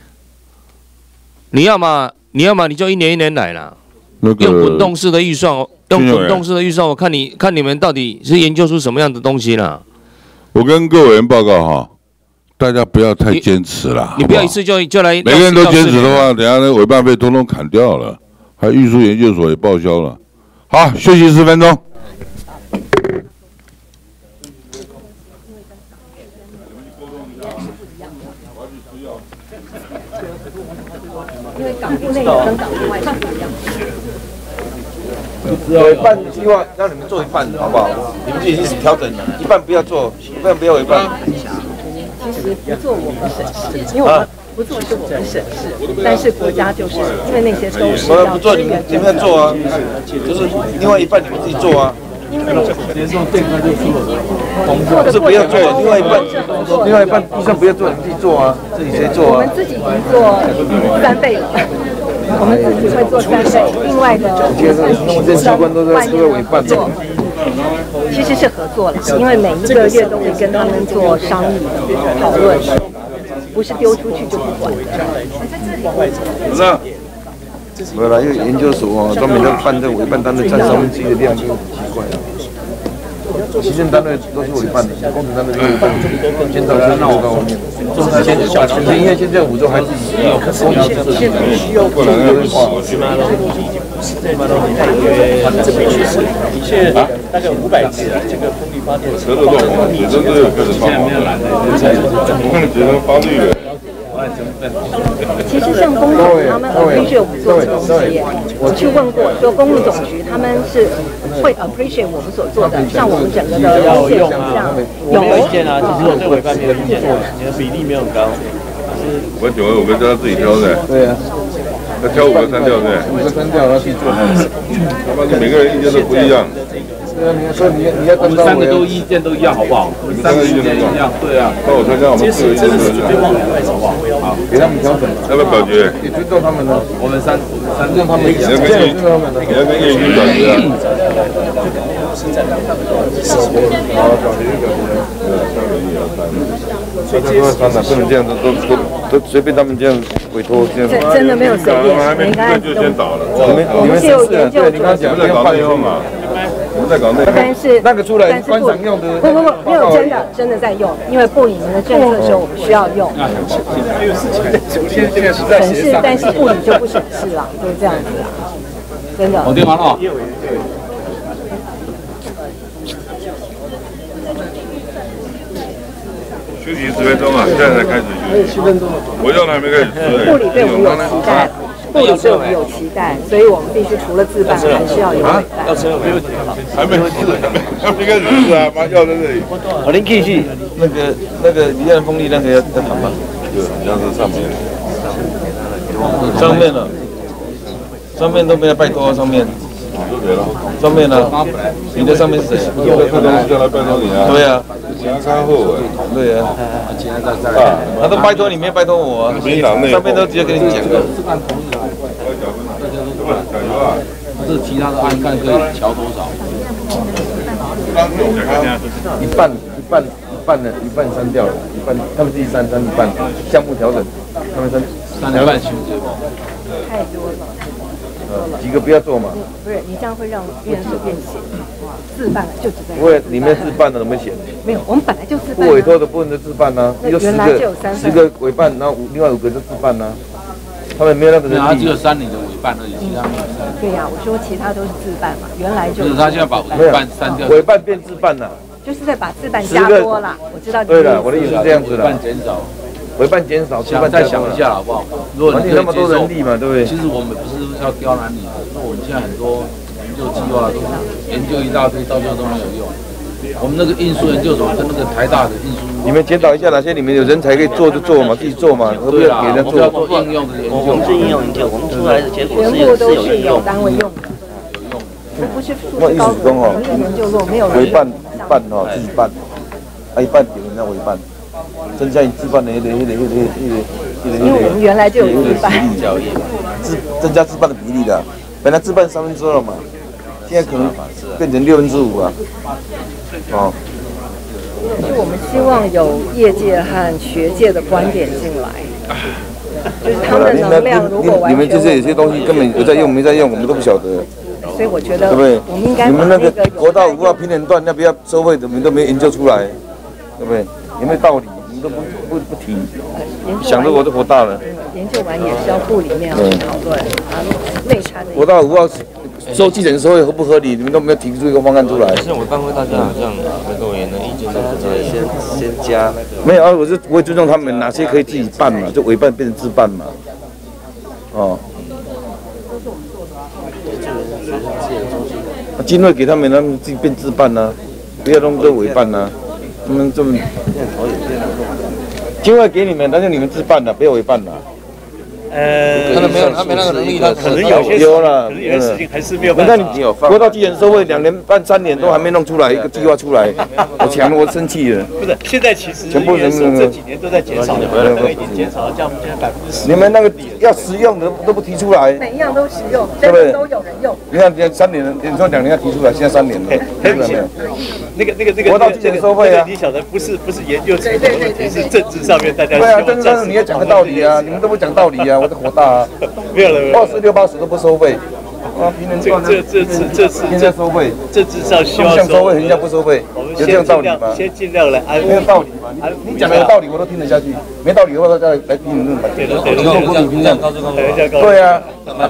Speaker 7: 你要嘛你要嘛你就一年一年来啦，
Speaker 2: 那个、
Speaker 7: 用滚动式的预算，用滚动式的预算，我看你看你们到底是研究出什么样的东西啦。
Speaker 2: 我跟各委员报告哈。大家不要太坚持了，
Speaker 7: 你不要一次就就来。
Speaker 2: 每个人都坚持的话，等下那委办费通通砍掉了，还运输研究所也报销了。好，休息十分钟。
Speaker 12: 因为港部内有跟港部外是不一样
Speaker 13: 的。委办计划让你们做一半，好不好？你们就已经是调整了，一半不要做，一半不要委办。
Speaker 12: 其实不做我们审视，因为我们不做是我们审视，但是国家就是因为那些都是要
Speaker 13: 不做你们你们要做啊，就是另外一半你们自己做啊。
Speaker 12: 因为
Speaker 13: 直接说这个就出了，不是不要做，另外一半，另外一半预算不要做，你自己做啊，自己谁做啊？
Speaker 12: 我们自己已经做三倍了，我们自己会做三倍，另外的
Speaker 13: 这机关都在都在委办的。
Speaker 12: 其实是合作了，因为每一个月都会跟他们做商议讨论，不是丢出去就不管的。
Speaker 13: 不是、啊，没有啦，因为研究所哦，专门在办这委办单位占三分之一的量就很奇怪了。行政单位都是委办的，工程单位都是委办的，监察是那我告诉你，现在因为现在五州还是以工程现在需要过来的话，
Speaker 14: 大约这边趋势，的确大概五百只这个风力发电。
Speaker 2: 车都动，你真的有开始发毛了。我看你只能发绿了。
Speaker 12: 其实像公路他们 appreciate 我们做的东西，我去问过，说公路总局他们是会 appreciate 我们所做的，像我们整个的路线整项
Speaker 14: 有没有意见啊？其实我对委办没有意见，你的比例没有很高。
Speaker 2: 我九个五个叫他自己挑的。
Speaker 13: 对啊。
Speaker 2: 他挑五个三调对。
Speaker 13: 五个三调他自己做。
Speaker 2: 他发现每个人意见都不一样。
Speaker 13: 对啊，你说你你要
Speaker 9: 我们三个都意见都一样，好不好？我们三个意见一样，对啊。
Speaker 2: 那我参加我们四个意见是
Speaker 14: 对望两位好不好？
Speaker 13: 好，给他们调整。
Speaker 2: 要不要表决？
Speaker 13: 也尊重他们呢。
Speaker 9: 我们三，我们三
Speaker 13: 尊重他们，
Speaker 2: 你要跟叶，你要跟叶军表决啊。
Speaker 13: 好，表决就表决。对，三个亿啊，三个。所以这个厂长不能这样子，都都都随便他们这样委托这样。
Speaker 12: 真真的没有随便，每个案子都。
Speaker 13: 你们
Speaker 12: 我们是有研究。
Speaker 13: 你刚刚讲在搞内用嘛？我们在搞内用。
Speaker 12: 但是
Speaker 13: 那个出来观赏用的。
Speaker 12: 不不不，没有真的真的在用，因为部里面的政策的时候我们需要用。省市，但是部里就不省事了，就是这样子啊，真的。
Speaker 9: 我听完了。
Speaker 2: 休息十分钟啊，现在才开始休息。我要的还没开始吃。
Speaker 12: 部里对我们有期待，部里对我们有期待，所以我们必须除了自办，还是要有委办。
Speaker 14: 要吃没问题，
Speaker 2: 还没还没开始吃啊，妈要在这里。
Speaker 13: 我您继续，那个那个离岸风力那个要要谈吗？
Speaker 2: 对，好像是上面。
Speaker 13: 上面了，上面都没有拜托上面。上面呢？你在上面是谁？
Speaker 2: 这个东西叫来拜托你啊。
Speaker 13: 对啊。
Speaker 2: 看后哎。
Speaker 13: 对啊。他都拜托你，没拜托我啊。上面都直接跟你讲的。
Speaker 9: 这其他的案干可以调多少？
Speaker 13: 一半一半一半的，一半删掉了，一半他们自己删删一半，项目调整，他们删
Speaker 9: 三两半修结。
Speaker 12: 太多了。
Speaker 13: 呃，几个不要做嘛。
Speaker 12: 不是，你这样会让院所变闲。自办的就只在。
Speaker 13: 不会，里面自办的怎么写？
Speaker 12: 没有，我们本来就自办。
Speaker 13: 不委托的部分就自办呐，有十个十个委办，然后五另外五个就自办呐。他们没有那个人力。
Speaker 9: 他只有三年的委办而已，其他没有三。
Speaker 12: 对呀，我说其他都是自办嘛，原来就。
Speaker 9: 是他现在把委办删掉。
Speaker 13: 委办变自办了。
Speaker 12: 就是在把自办加多了，我知道。
Speaker 13: 对了，我的意思是这样子的。
Speaker 9: 委办减少。
Speaker 13: 委办减少，自办
Speaker 9: 再想一下好不好？如果
Speaker 13: 你那么多人力嘛，对不对？
Speaker 9: 其实我们不是要刁难你，那我们现在很多研究计划都研究一大堆，到最后都没有用。我们那个运输研究所跟那个台大的运输，
Speaker 13: 你们检讨一下哪些你们有人才可以做就做嘛，自己做嘛，何必要给人做？
Speaker 9: 要做应用的研究。
Speaker 14: 我们是应用研究，我们出来的结果是
Speaker 12: 有
Speaker 14: 是有应用。
Speaker 12: 单位用的，不是
Speaker 13: 我意思讲哦，
Speaker 12: 研究落没有
Speaker 13: 委办一半哦，自己办，啊一半给人家委办。增加你自办的那个、那个、那个、那个、那个、
Speaker 12: 因为我们原来就有自办，
Speaker 13: 自增加自办的比例的，本来自办三分之二嘛，现在可能变成六分之五啊。哦。
Speaker 12: 就我们希望有业界和学界的观点进来，就是他们的能量如果完全，
Speaker 13: 你们这些有些东西根本有在用没在用，我们都不晓得。
Speaker 12: 所以我觉得，
Speaker 13: 对不对？
Speaker 12: 我们应该
Speaker 13: 你们那个国道五号平连段要不要收费的，你们都没研究出来，对不对？有没有道理？你都不不不提，想得我都火大了。
Speaker 12: 研究完也是要部里面要去讨论啊，内参的。
Speaker 13: 国道五号收计程收费合不合理？你们都没有提出一个方案出来。
Speaker 7: 现在委办会大家好像每个委员的意见都是这样，
Speaker 14: 先先加。
Speaker 13: 没有啊，我是我也尊重他们，哪些可以自己办嘛，就委办变成自办嘛。哦。经费给他们，他们自己变自办呐、啊，不要弄这委办呐、啊。他们这么，经费给你们，但是你们自办的，不要委办的。
Speaker 14: 呃，
Speaker 6: 他没有，他没那个能力，他
Speaker 14: 可能有些
Speaker 6: 有了，
Speaker 14: 可能有些事情还是没有
Speaker 6: 你
Speaker 14: 办法。
Speaker 6: 看你国道基层收费两年半三年都还没弄出来一个计划出来，我抢了，我生气了。
Speaker 14: 不是，现在其实
Speaker 6: 全部人
Speaker 14: 这几年都在减少，大概已经减少到将近百分之十。
Speaker 6: 你们那个要实用的都不提出来，
Speaker 12: 每一样都实用，
Speaker 6: 对不对？
Speaker 12: 都有人用。
Speaker 6: 你看，你看三年了，你说两年要提出来，现在三年了，
Speaker 14: 对不对？那个那个那个
Speaker 6: 国道基层收费啊，
Speaker 14: 你晓得不是不是研究成果的问题，是政治上面大家
Speaker 6: 对啊，政治上你要讲个道理啊，你们都不讲道理啊，我的火大啊。
Speaker 14: 没有了，没有了。
Speaker 6: 二四六八十都不收费，啊，平人
Speaker 14: 这这这次这次
Speaker 6: 现在收费，
Speaker 14: 政治上希望
Speaker 6: 收费，人家不收费，有这种道理吗？
Speaker 14: 先尽量来安慰。
Speaker 6: 没有道理嘛？你你讲的有道理，我都听得下去；没道理的话，再来来批评论吧。对对对，对啊。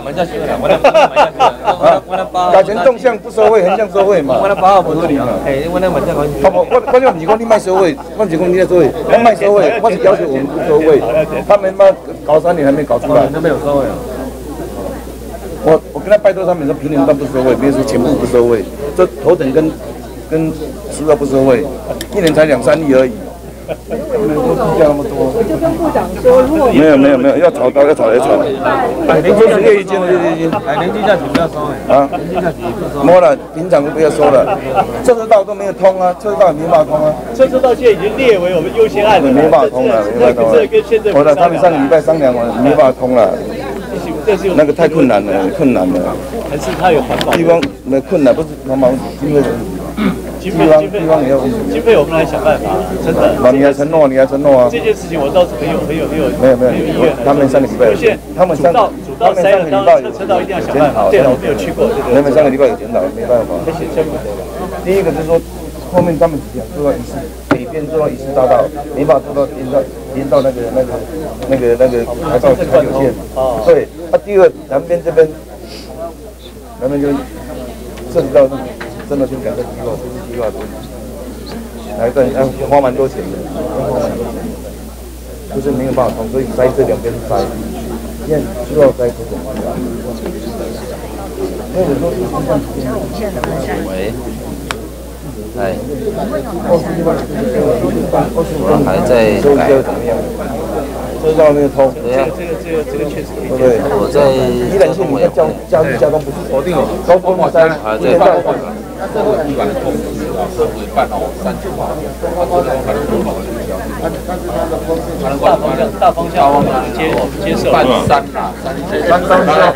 Speaker 6: 啊，改成纵向不收费，横向收费嘛，不合理嘛。他们我我就不是讲你卖收费，我不是讲你在收费，我卖收费，我是要求我们不收费。他们妈搞三年还没搞出来，都没有收费啊。我我跟他拜托他们说平年段不收费，别说全部不收费，这头等跟跟十二不收费，一年才两三亿而已。价那么多，我就跟部长说，如果没有没有没有，要炒刀要炒来炒。哎，您就是业余金的业余金。哎，年金价不要收哎。啊，年金价不收。没了，平常就不要收了。车车道都没有通啊，车车道也没办法通啊。
Speaker 14: 车车道现在已经列为我们优先案了。
Speaker 6: 没办法通了，没办法通了。我的他们上个礼拜商量完，没办法通了。那个太困难了，困难了。
Speaker 14: 还是他有环保。
Speaker 6: 地方没困难，不是环保经费的问题。
Speaker 14: 经费经费也要经费，我们来想办法，真的。
Speaker 6: 你还承诺，你还承诺啊？
Speaker 14: 这件事情我倒是很有很有很有
Speaker 6: 没有没有意愿。他们上个礼拜，他们上
Speaker 14: 主道塞了，当然车道一定要想办法。对了，我没有去过。
Speaker 6: 他们上个礼拜有检讨，没办法。第一个就是说，后面他们讲做到一市，北边做到一市大道，没办法做到连到连到那个那个那个那个海到海九线。对，啊，第二南边这边，南边就涉及到真的去改善计划，不是计划多。来个要花蛮多钱的，花蛮多钱的，就是没有办法通，所以塞这两边塞，现在需要塞这种。那我说，
Speaker 15: 喂，哎，我还在改。
Speaker 6: 车道没有通，
Speaker 14: 对呀，这个这个这个确实可以。
Speaker 6: 对不对？
Speaker 15: 我在
Speaker 6: 依然是你要交加入交通不是否定哦，高峰马山
Speaker 15: 还在。
Speaker 14: 大方向，大方向我们接接受。
Speaker 15: 半山啦，
Speaker 6: 三三三，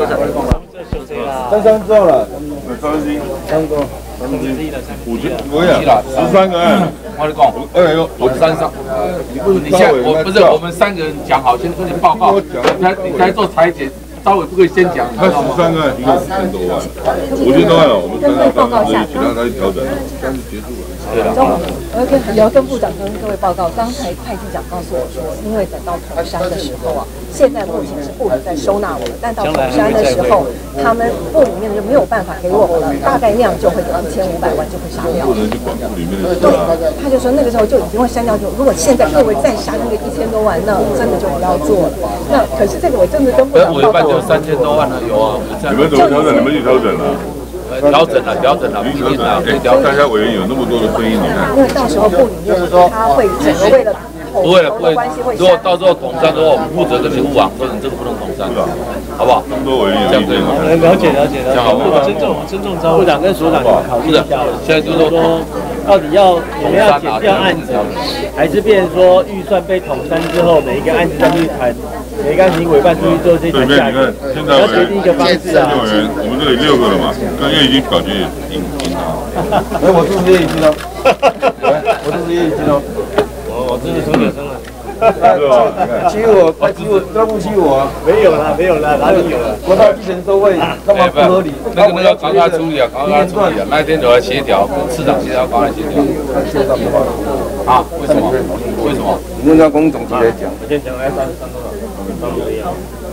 Speaker 6: 三三之后了，
Speaker 2: 三星，
Speaker 6: 三个，
Speaker 2: 五千，我跟你讲，十三个案，
Speaker 9: 我跟你讲，
Speaker 2: 哎呦，
Speaker 9: 我们三三，你现在我不是我们三个人讲好，先跟你报告，你才你才做裁剪。稍微不可以先讲，
Speaker 2: 他十三个一个五千多万，五千多万了，我们跟他报告一下，其他他去调整，但是结束了。
Speaker 9: 对了，
Speaker 12: 我要跟也要跟部长跟各位报告，刚才会计长告诉我说，因为等到统山的时候啊，现在目前是部里在收纳我们，但到统山的时候，他们部里面就没有办法给我们了，大概量就会有一千五百万就会杀掉。
Speaker 2: 不能去管部里面的。
Speaker 12: 对，他就说那个时候就已经会删掉，就如果现在各位再杀那个一千多万，那真的就不要做了。那可是这个我真的跟部长报告。
Speaker 9: 三千多万了，有啊。
Speaker 2: 你们怎么调整？你们去调整了。
Speaker 9: 调整了，调整了，
Speaker 2: 已经调整了。哎，大家委员有那么多的声音，你看。
Speaker 12: 因为到时候部里面他会整个为了
Speaker 9: 不会了，不会。如果到时候统山的话，我们负责跟你互网，说你这个不能统山，好不好？
Speaker 2: 那么多委员有意见吗？
Speaker 14: 了解了解了解。尊重尊重招部长跟所长考虑一下。
Speaker 9: 现在就是说，
Speaker 14: 到底要我们要减掉案子，还是变成说预算被统山之后，每一个案子再去谈？每个案子委办出去之后，这谈价格，要决定一个方式啊。
Speaker 2: 六人，我们这里六个了嘛，刚业已经表决赢赢了。
Speaker 6: 哎，我是不是业余金哦？我是不是业余金哦？
Speaker 14: 我我这是从学生了。
Speaker 6: 欺负我，快欺负，都不欺负我啊！
Speaker 14: 没有啦，没有啦，哪里有了？
Speaker 6: 国道基层收费那么不合理，
Speaker 9: 那个那个赶快处理啊，赶快处理啊！那一天就来协调，跟市长协调，赶快协调。啊？为什么？为什么？
Speaker 6: 你们要跟总经理讲。
Speaker 14: 我先讲来三三多少？三多一样。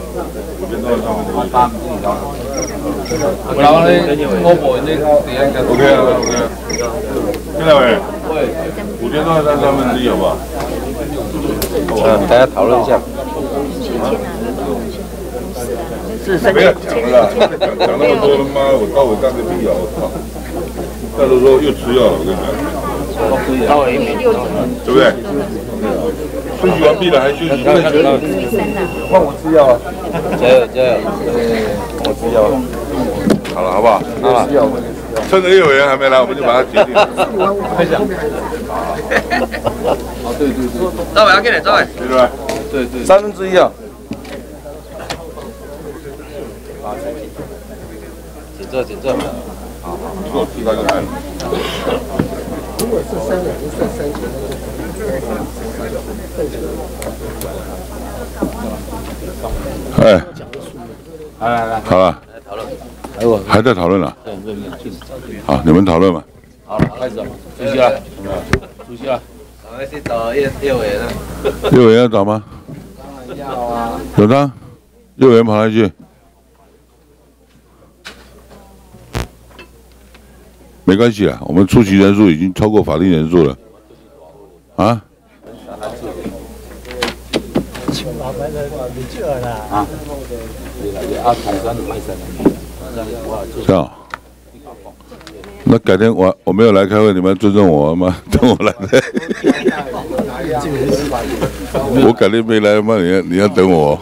Speaker 9: 然后呢，我我那底下讲
Speaker 2: OK 啊 OK 啊，现在喂，五千多三三分之一好不好？
Speaker 15: 嗯，大家讨论一下。
Speaker 14: 是三
Speaker 2: 不要讲了，讲讲那么多，他妈我到尾干个屁啊！我操！到时候又吃药了，我跟你讲。对不对？ 休息完毕了，还休息？
Speaker 13: 换我吃药啊！
Speaker 15: 加油加油！
Speaker 13: 换我吃药。
Speaker 2: 好了，好不好？
Speaker 13: 好了，吃药。
Speaker 2: 趁着叶委员还没来，我们就把它决定。
Speaker 13: 分享。哦，对对对。
Speaker 15: 赵伟要给你，赵伟。
Speaker 2: 对不对？
Speaker 13: 对对。
Speaker 6: 三分之一啊。
Speaker 15: 请坐，请坐。
Speaker 2: 好好，坐，提高就来了。
Speaker 1: 如果是三人，算三千。
Speaker 2: 哎，
Speaker 9: 来来来，
Speaker 2: 好了，还在讨论了。
Speaker 9: 对，没有没有，就是
Speaker 2: 好，你们讨论吧。
Speaker 9: 好了，开始了，出席了，出席了。
Speaker 15: 我们去找叶叶委员了。
Speaker 2: 叶委员要找吗？
Speaker 15: 要啊。
Speaker 2: 有他，叶委员跑哪去？没关系啊，我们出席人数已经超过法定人数了。啊？
Speaker 9: 啊，
Speaker 2: 这样，那改天我我没有来开会，你们尊重我吗？等我来的。我改天没来吗？你要你要等我。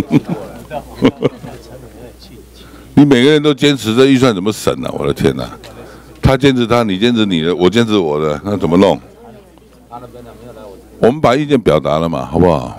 Speaker 2: 你每个人都坚持这预算怎么审呢？我的天哪！他坚持他，你坚持你的，我坚持我的，那怎么弄？我们把意见表达了嘛，好不好？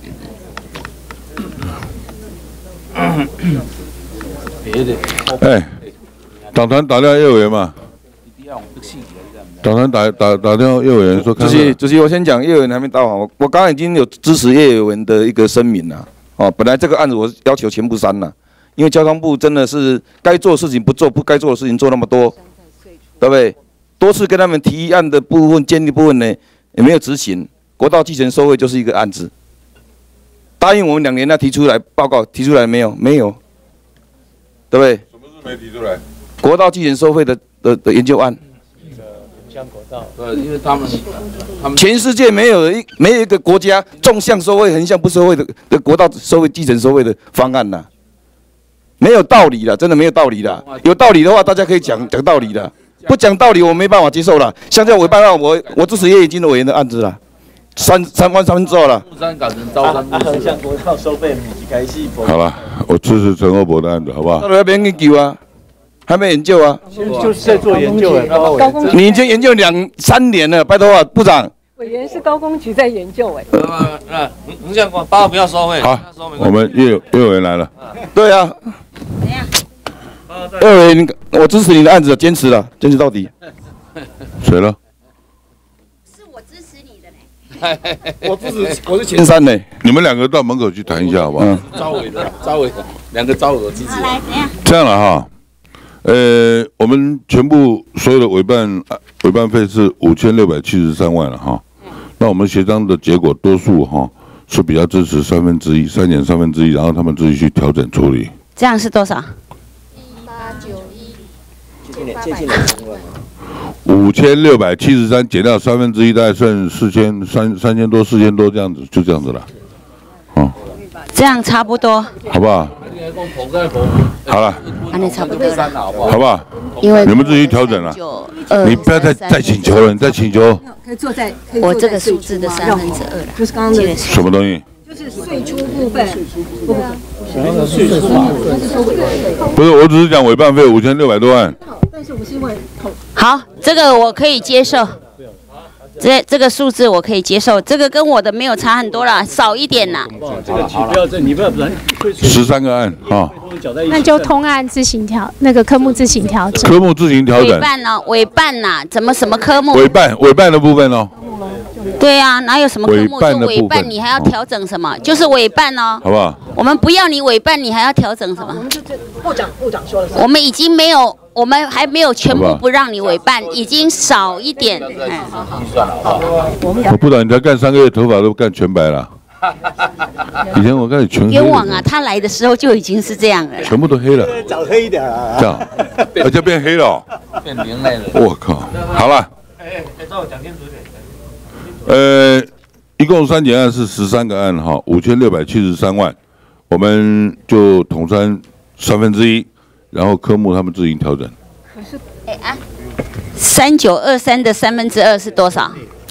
Speaker 2: 哎，党团打电话叶委员嘛，党团打打打电话叶委员说，
Speaker 6: 主席，主席，我先讲叶委员还没到啊，我我刚刚已经有支持叶委员的一个声明了。哦，本来这个案子我要求全部删了，因为交通部真的是该做的事情不做，不该做的事情做那么多，对不对？多次跟他们提案的部分、建立部分呢，也没有执行。国道计程收费就是一个案子，答应我们两年要提出来报告，提出来没有？没有，对不对？
Speaker 2: 什么事没提出来？
Speaker 6: 国道计程收费的的的研究案。
Speaker 14: 向国道。
Speaker 9: 对，因为他们他们
Speaker 6: 全世界没有一没有一个国家纵向收费、横向不收费的的国道收费、计程收费的方案呐，没有道理了，真的没有道理了。有道理的话，大家可以讲讲道理的，不讲道理我没办法接受了。像这样违办案，我我支持叶金的委员的案子了，三三万三分之二了。
Speaker 9: 山改成招商。
Speaker 14: 啊，横向国道收费不是开始。
Speaker 2: 好了，我支持陈厚博的案子，好不好？
Speaker 6: 到底要不要研究啊？还没研究啊？
Speaker 14: 就是在做研究了。
Speaker 16: 高工
Speaker 6: 你已经研究两三年了，拜托啊，部长。
Speaker 16: 委员是高工局在研究哎。
Speaker 7: 呃呃，横向国八号不要收费。
Speaker 2: 好，我们叶叶委员来了。
Speaker 6: 对啊。
Speaker 5: 怎样？
Speaker 6: 叶委员，我支持你的案子，坚持了，坚持到底。
Speaker 2: 谁了？
Speaker 5: 是我支持你的嘞。
Speaker 6: 我支持，我是前三呢。
Speaker 2: 你们两个到门口去谈一下，好不好？
Speaker 9: 招委的，招委的，两个招委我支持。
Speaker 5: 来，怎样？
Speaker 2: 这样了哈，呃，我们全部所有的委办委办费是五千六百七十三万了哈。那我们协商的结果，多数哈是比较支持三分之一，删减三分之一，然后他们自己去调整处理。
Speaker 5: 这样是多少？
Speaker 16: 八九一，
Speaker 14: 接近接近两千万。
Speaker 2: 五千六百七十三减掉三分之一，大概剩四千三三千多，四千多这样子，就这样子了。哦，
Speaker 5: 这样差不多。
Speaker 2: 好不好？好了，
Speaker 5: 那差不多了，
Speaker 2: 好不好？
Speaker 5: 因为
Speaker 2: 你们自己调整了，你不要再再请求了，你再请求。
Speaker 16: 可以坐在，
Speaker 5: 我这个数字的三分之二了，
Speaker 16: 就是刚刚的
Speaker 2: 什么东西？
Speaker 16: 就是税出部分，不不，
Speaker 14: 税出部分，
Speaker 16: 是收委费。
Speaker 2: 不是，我只是讲委办费五千六百多万。
Speaker 16: 但是我们是因为
Speaker 5: 好，这个我可以接受。这这个数字我可以接受，这个跟我的没有差很多啦，少一点啦。
Speaker 14: 这个不要这，你不要不然
Speaker 2: 十三个案哈，
Speaker 17: 那就通案自行调，那个科目自行调整。
Speaker 2: 科目自行调整。
Speaker 5: 委办呢？委办呐？怎么什么科目？
Speaker 2: 委办委办的部分哦。
Speaker 5: 对啊，哪有什么科目就
Speaker 2: 委办的部分
Speaker 5: 委办，你还要调整什么？就是委办哦。
Speaker 2: 好不好？
Speaker 5: 我们不要你委办，你还要调整什么？
Speaker 16: 部长部长说了，
Speaker 5: 我们已经没有，我们还没有全部不让你委办，已经少一点。哎，
Speaker 2: 我部长，你才干三个月，头发都干全白了。以前我看你全黑。
Speaker 5: 冤枉啊！他来的时候就已经是这样了。
Speaker 2: 全部都黑了。
Speaker 14: 长黑一点啊。
Speaker 2: 这样，而且变黑了。
Speaker 15: 变明类了。
Speaker 2: 我靠！好了。
Speaker 14: 哎哎，照我讲清楚一点。
Speaker 2: 呃，一共删减案是十三个案哈，五千六百七十三万，我们就统删三分之一，然后科目他们自行调整。
Speaker 5: 可是，哎啊，三九二三的三分之二是多少？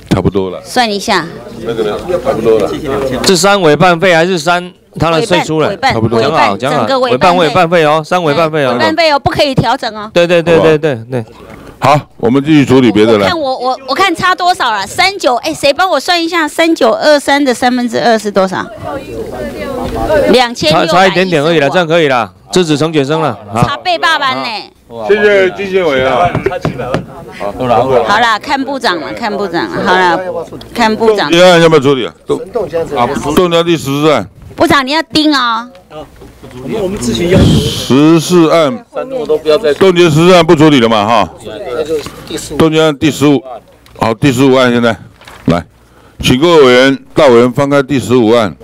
Speaker 2: 差不多了。
Speaker 5: 算一下，
Speaker 2: 那个呢，差不多了。
Speaker 7: 是三委办费还是三他的税出来？
Speaker 5: 委办
Speaker 7: 差不多。讲好讲好，
Speaker 5: 委
Speaker 7: 办委办费哦，三委办费哦。
Speaker 5: 委办费哦，不可以调整哦。
Speaker 7: 对对对对对对。
Speaker 2: 好，我们继续处理别的了。
Speaker 5: 看我我我看差多少了？三九哎，谁帮我算一下？三九二三的三分之二是多少？两千六。
Speaker 7: 差差一点点而已了，这样可以了，支持陈学生了。
Speaker 5: 差倍八班呢。
Speaker 2: 谢谢金宪委啊。
Speaker 14: 差几百万。
Speaker 2: 好，
Speaker 5: 好啦，看部长了，看部长了，好了，看部长。
Speaker 2: 第二案要不要处理啊？动动江第十四案。
Speaker 5: 部长你要盯哦。
Speaker 14: 我们我们之前要求
Speaker 2: 十四案，冻结十四案不处理了嘛哈？冻结案第十五，好，第十五案现在来，请各位委员大委员翻开第十五案。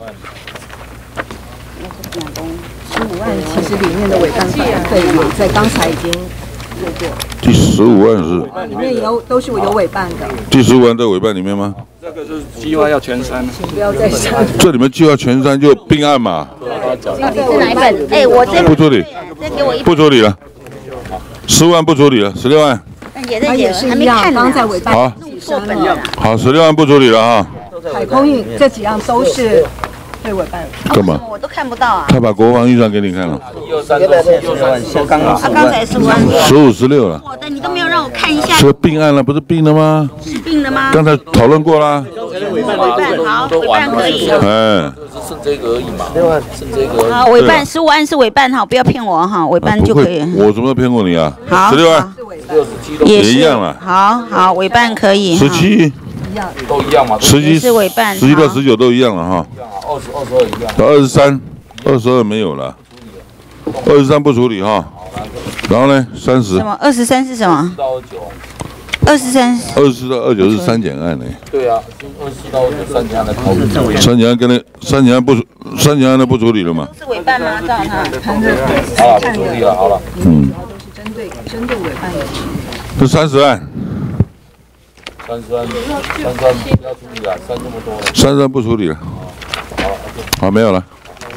Speaker 12: 十五案其实里面的委办费也在刚才已经做过。
Speaker 2: 第十五案是
Speaker 12: 里面有都是有委办的。
Speaker 2: 第十五案在委办里面吗？
Speaker 18: 这个是计划要全删，
Speaker 12: 请不要再删。
Speaker 2: 这里面计划全删就并案嘛。
Speaker 5: 你是哪一本？哎，我这
Speaker 2: 不处理，
Speaker 5: 再给我一
Speaker 2: 不处理了。十五案不处理了，十六案。
Speaker 5: 也在也是一样，刚在委办
Speaker 2: 好，
Speaker 5: 弄错本了。
Speaker 2: 好，十六案不处理了哈。
Speaker 12: 海空运这几样都是被委办。
Speaker 2: 干嘛？
Speaker 5: 我都看不到啊。
Speaker 2: 他把国防预算给你看了。
Speaker 15: 一二三四五万，先刚刚
Speaker 5: 啊，刚才十五万。
Speaker 2: 十五十六了。
Speaker 5: 我的你都没有让我看一下。
Speaker 2: 是并案了，不是并了吗？
Speaker 5: 是并了吗？
Speaker 2: 刚才讨论过啦。
Speaker 5: 委办好，委办可以。
Speaker 2: 哎。
Speaker 9: 剩这个而已嘛，剩这个。
Speaker 5: 好，委办十五案是委办哈，不要骗我哈，委办就可以。
Speaker 2: 我怎么骗过你啊？
Speaker 5: 好，
Speaker 2: 十六案也一样了。
Speaker 5: 好好，委办可以。
Speaker 2: 十七。
Speaker 9: 都一样嘛，
Speaker 2: 十七
Speaker 5: 是委办，
Speaker 2: 十七到十九都一样了哈。
Speaker 9: 二十二十二一样。
Speaker 2: 到二十三，二十二没有了，二十三不处理哈。然后呢，三十。
Speaker 5: 什么？二十三是什么？二十三。
Speaker 2: 二十四到二九是三减案呢。
Speaker 9: 对啊，二十四到二九三减案的考虑。
Speaker 2: 三减案跟那三减案不三减案的不处理了吗？
Speaker 5: 是委办吗？照他。
Speaker 9: 好了，不处理了，好了。
Speaker 2: 嗯。
Speaker 12: 都是针对针对委办的。
Speaker 2: 这三十案。
Speaker 9: 三十案，三十案不要处理了，删这么多了。
Speaker 2: 三十案不处理了。好，没有了。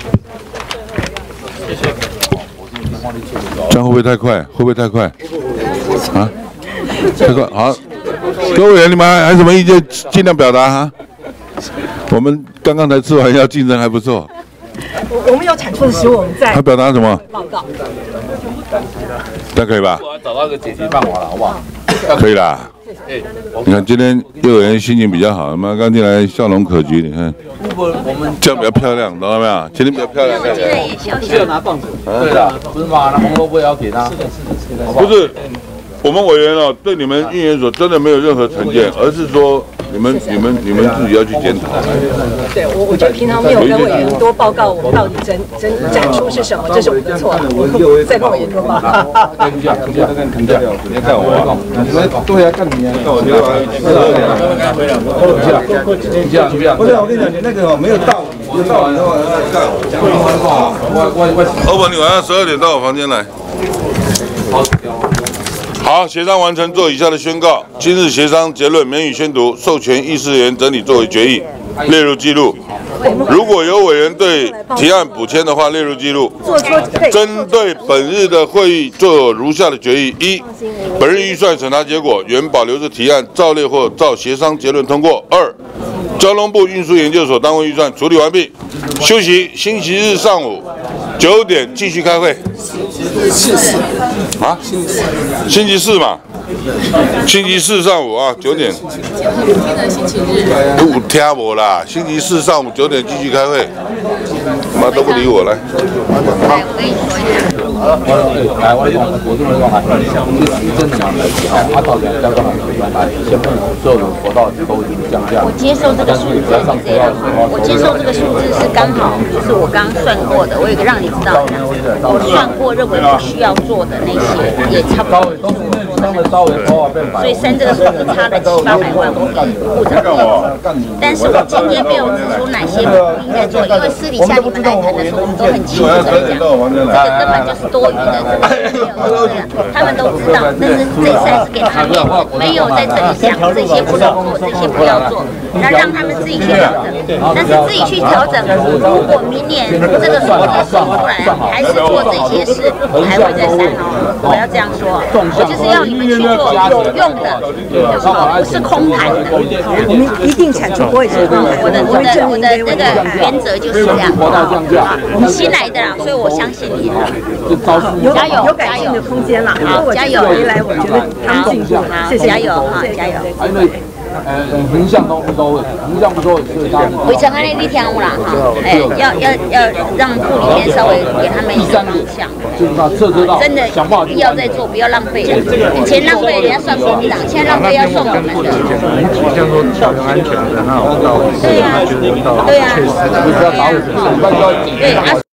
Speaker 2: 这样会不会太快？会不会太快？啊？太快。好，各位委员，你们还还有什么意见？尽量表达哈。我们刚刚才吃完药，竞争还不错。
Speaker 12: 我我们有产出的食物，我们在。
Speaker 2: 他表达什么？
Speaker 12: 报告。
Speaker 2: 这样可以吧？
Speaker 9: 我找到一个解决办法了，好不好？
Speaker 2: 可以啦。你看今天幼儿园心情比较好，妈刚进来笑容可掬，你看，这样比较漂亮，懂了没有？今天比较漂亮。
Speaker 5: 现在也笑笑。
Speaker 9: 拿棒子。对的，不是嘛？那红萝卜也要给他。
Speaker 2: 不是，我们委员哦，对你们运研所真的没有任何成见，而是说你们、你们、你们自己要去检讨。
Speaker 12: 对我，我觉得平常没有跟委员多报告我们到底展展展出是什么，这是我们的错。我再跟委员多报告。
Speaker 13: 看一下，看一下，看一下，你看我啊，你们对啊，看你啊，看我这个。一下，一下，不是，我跟你讲，你那个没有道理，有道理的话再干。我我我，
Speaker 2: 欧本，你晚上十二点到我房间来。好，协商完成，做以下的宣告：今日协商结论免予宣读，授权议事员整理作为决议，列入记录。如果有委员对提案补签的话，列入记录。针对本日的会议做如下的决议：一、本日预算审查结果原保留之提案照列或照协商结论通过；二、交通部运输研究所单位预算处理完毕，休息。星期日上午九点继续开会。啊？星期四嘛，星期四上午啊九点。不听我啦，星期四上午九点继续开会。妈都不理我来。
Speaker 5: 来，我跟你说一下。
Speaker 9: 来，我讲，我这么讲哈，真的嘛？好，他到底交到哪里来？先不所有的活到都已经降价。
Speaker 5: 我接受这个数字是这样，我接受这个数字是刚好，就是我刚刚算过的。我有一个让你知道的，我算过认为不需要做的那些也差不多。所以三这个数字差了七八百万，我给部长配合。但是我今天没有指出哪些不应该做，因为私底下你们来谈的时候，我们都很清楚的讲，这个根本就是多余的，这个没有这样，他们都知道。但是这三是给他们没有在这里讲这些不能做，这些不要做，那让他们自己去调整。但是自己去调整，如果明年这个数字算出来还是做这些事，我还会再删哦。我要这样说，我就是要你们去做有用的，好，不是空谈的。
Speaker 16: 我们一定产出不会是空谈。
Speaker 5: 我的我的我的那个原则就是这样。你新来的啦，所以我相信你了。
Speaker 16: 有
Speaker 5: 加油，
Speaker 16: 有改进的空间啦。
Speaker 5: 好，加油！
Speaker 16: 回来我觉得他们进步，谢谢，
Speaker 5: 加油哈，加油！
Speaker 9: 因为呃横向都不到位，横向不到位，所以他们
Speaker 5: 围成安尼你听有啦哈，哎，要要要让部里面稍微给他们一个方向。
Speaker 9: 就是他侧车道，
Speaker 5: 真的必要再做，不要浪费。以前浪费人家算国民党，现在浪费要算我们的。
Speaker 13: 像说桥梁安全的那种道路，
Speaker 5: 对呀，对呀，
Speaker 9: 不是要打五十，一般都要
Speaker 5: 对啊。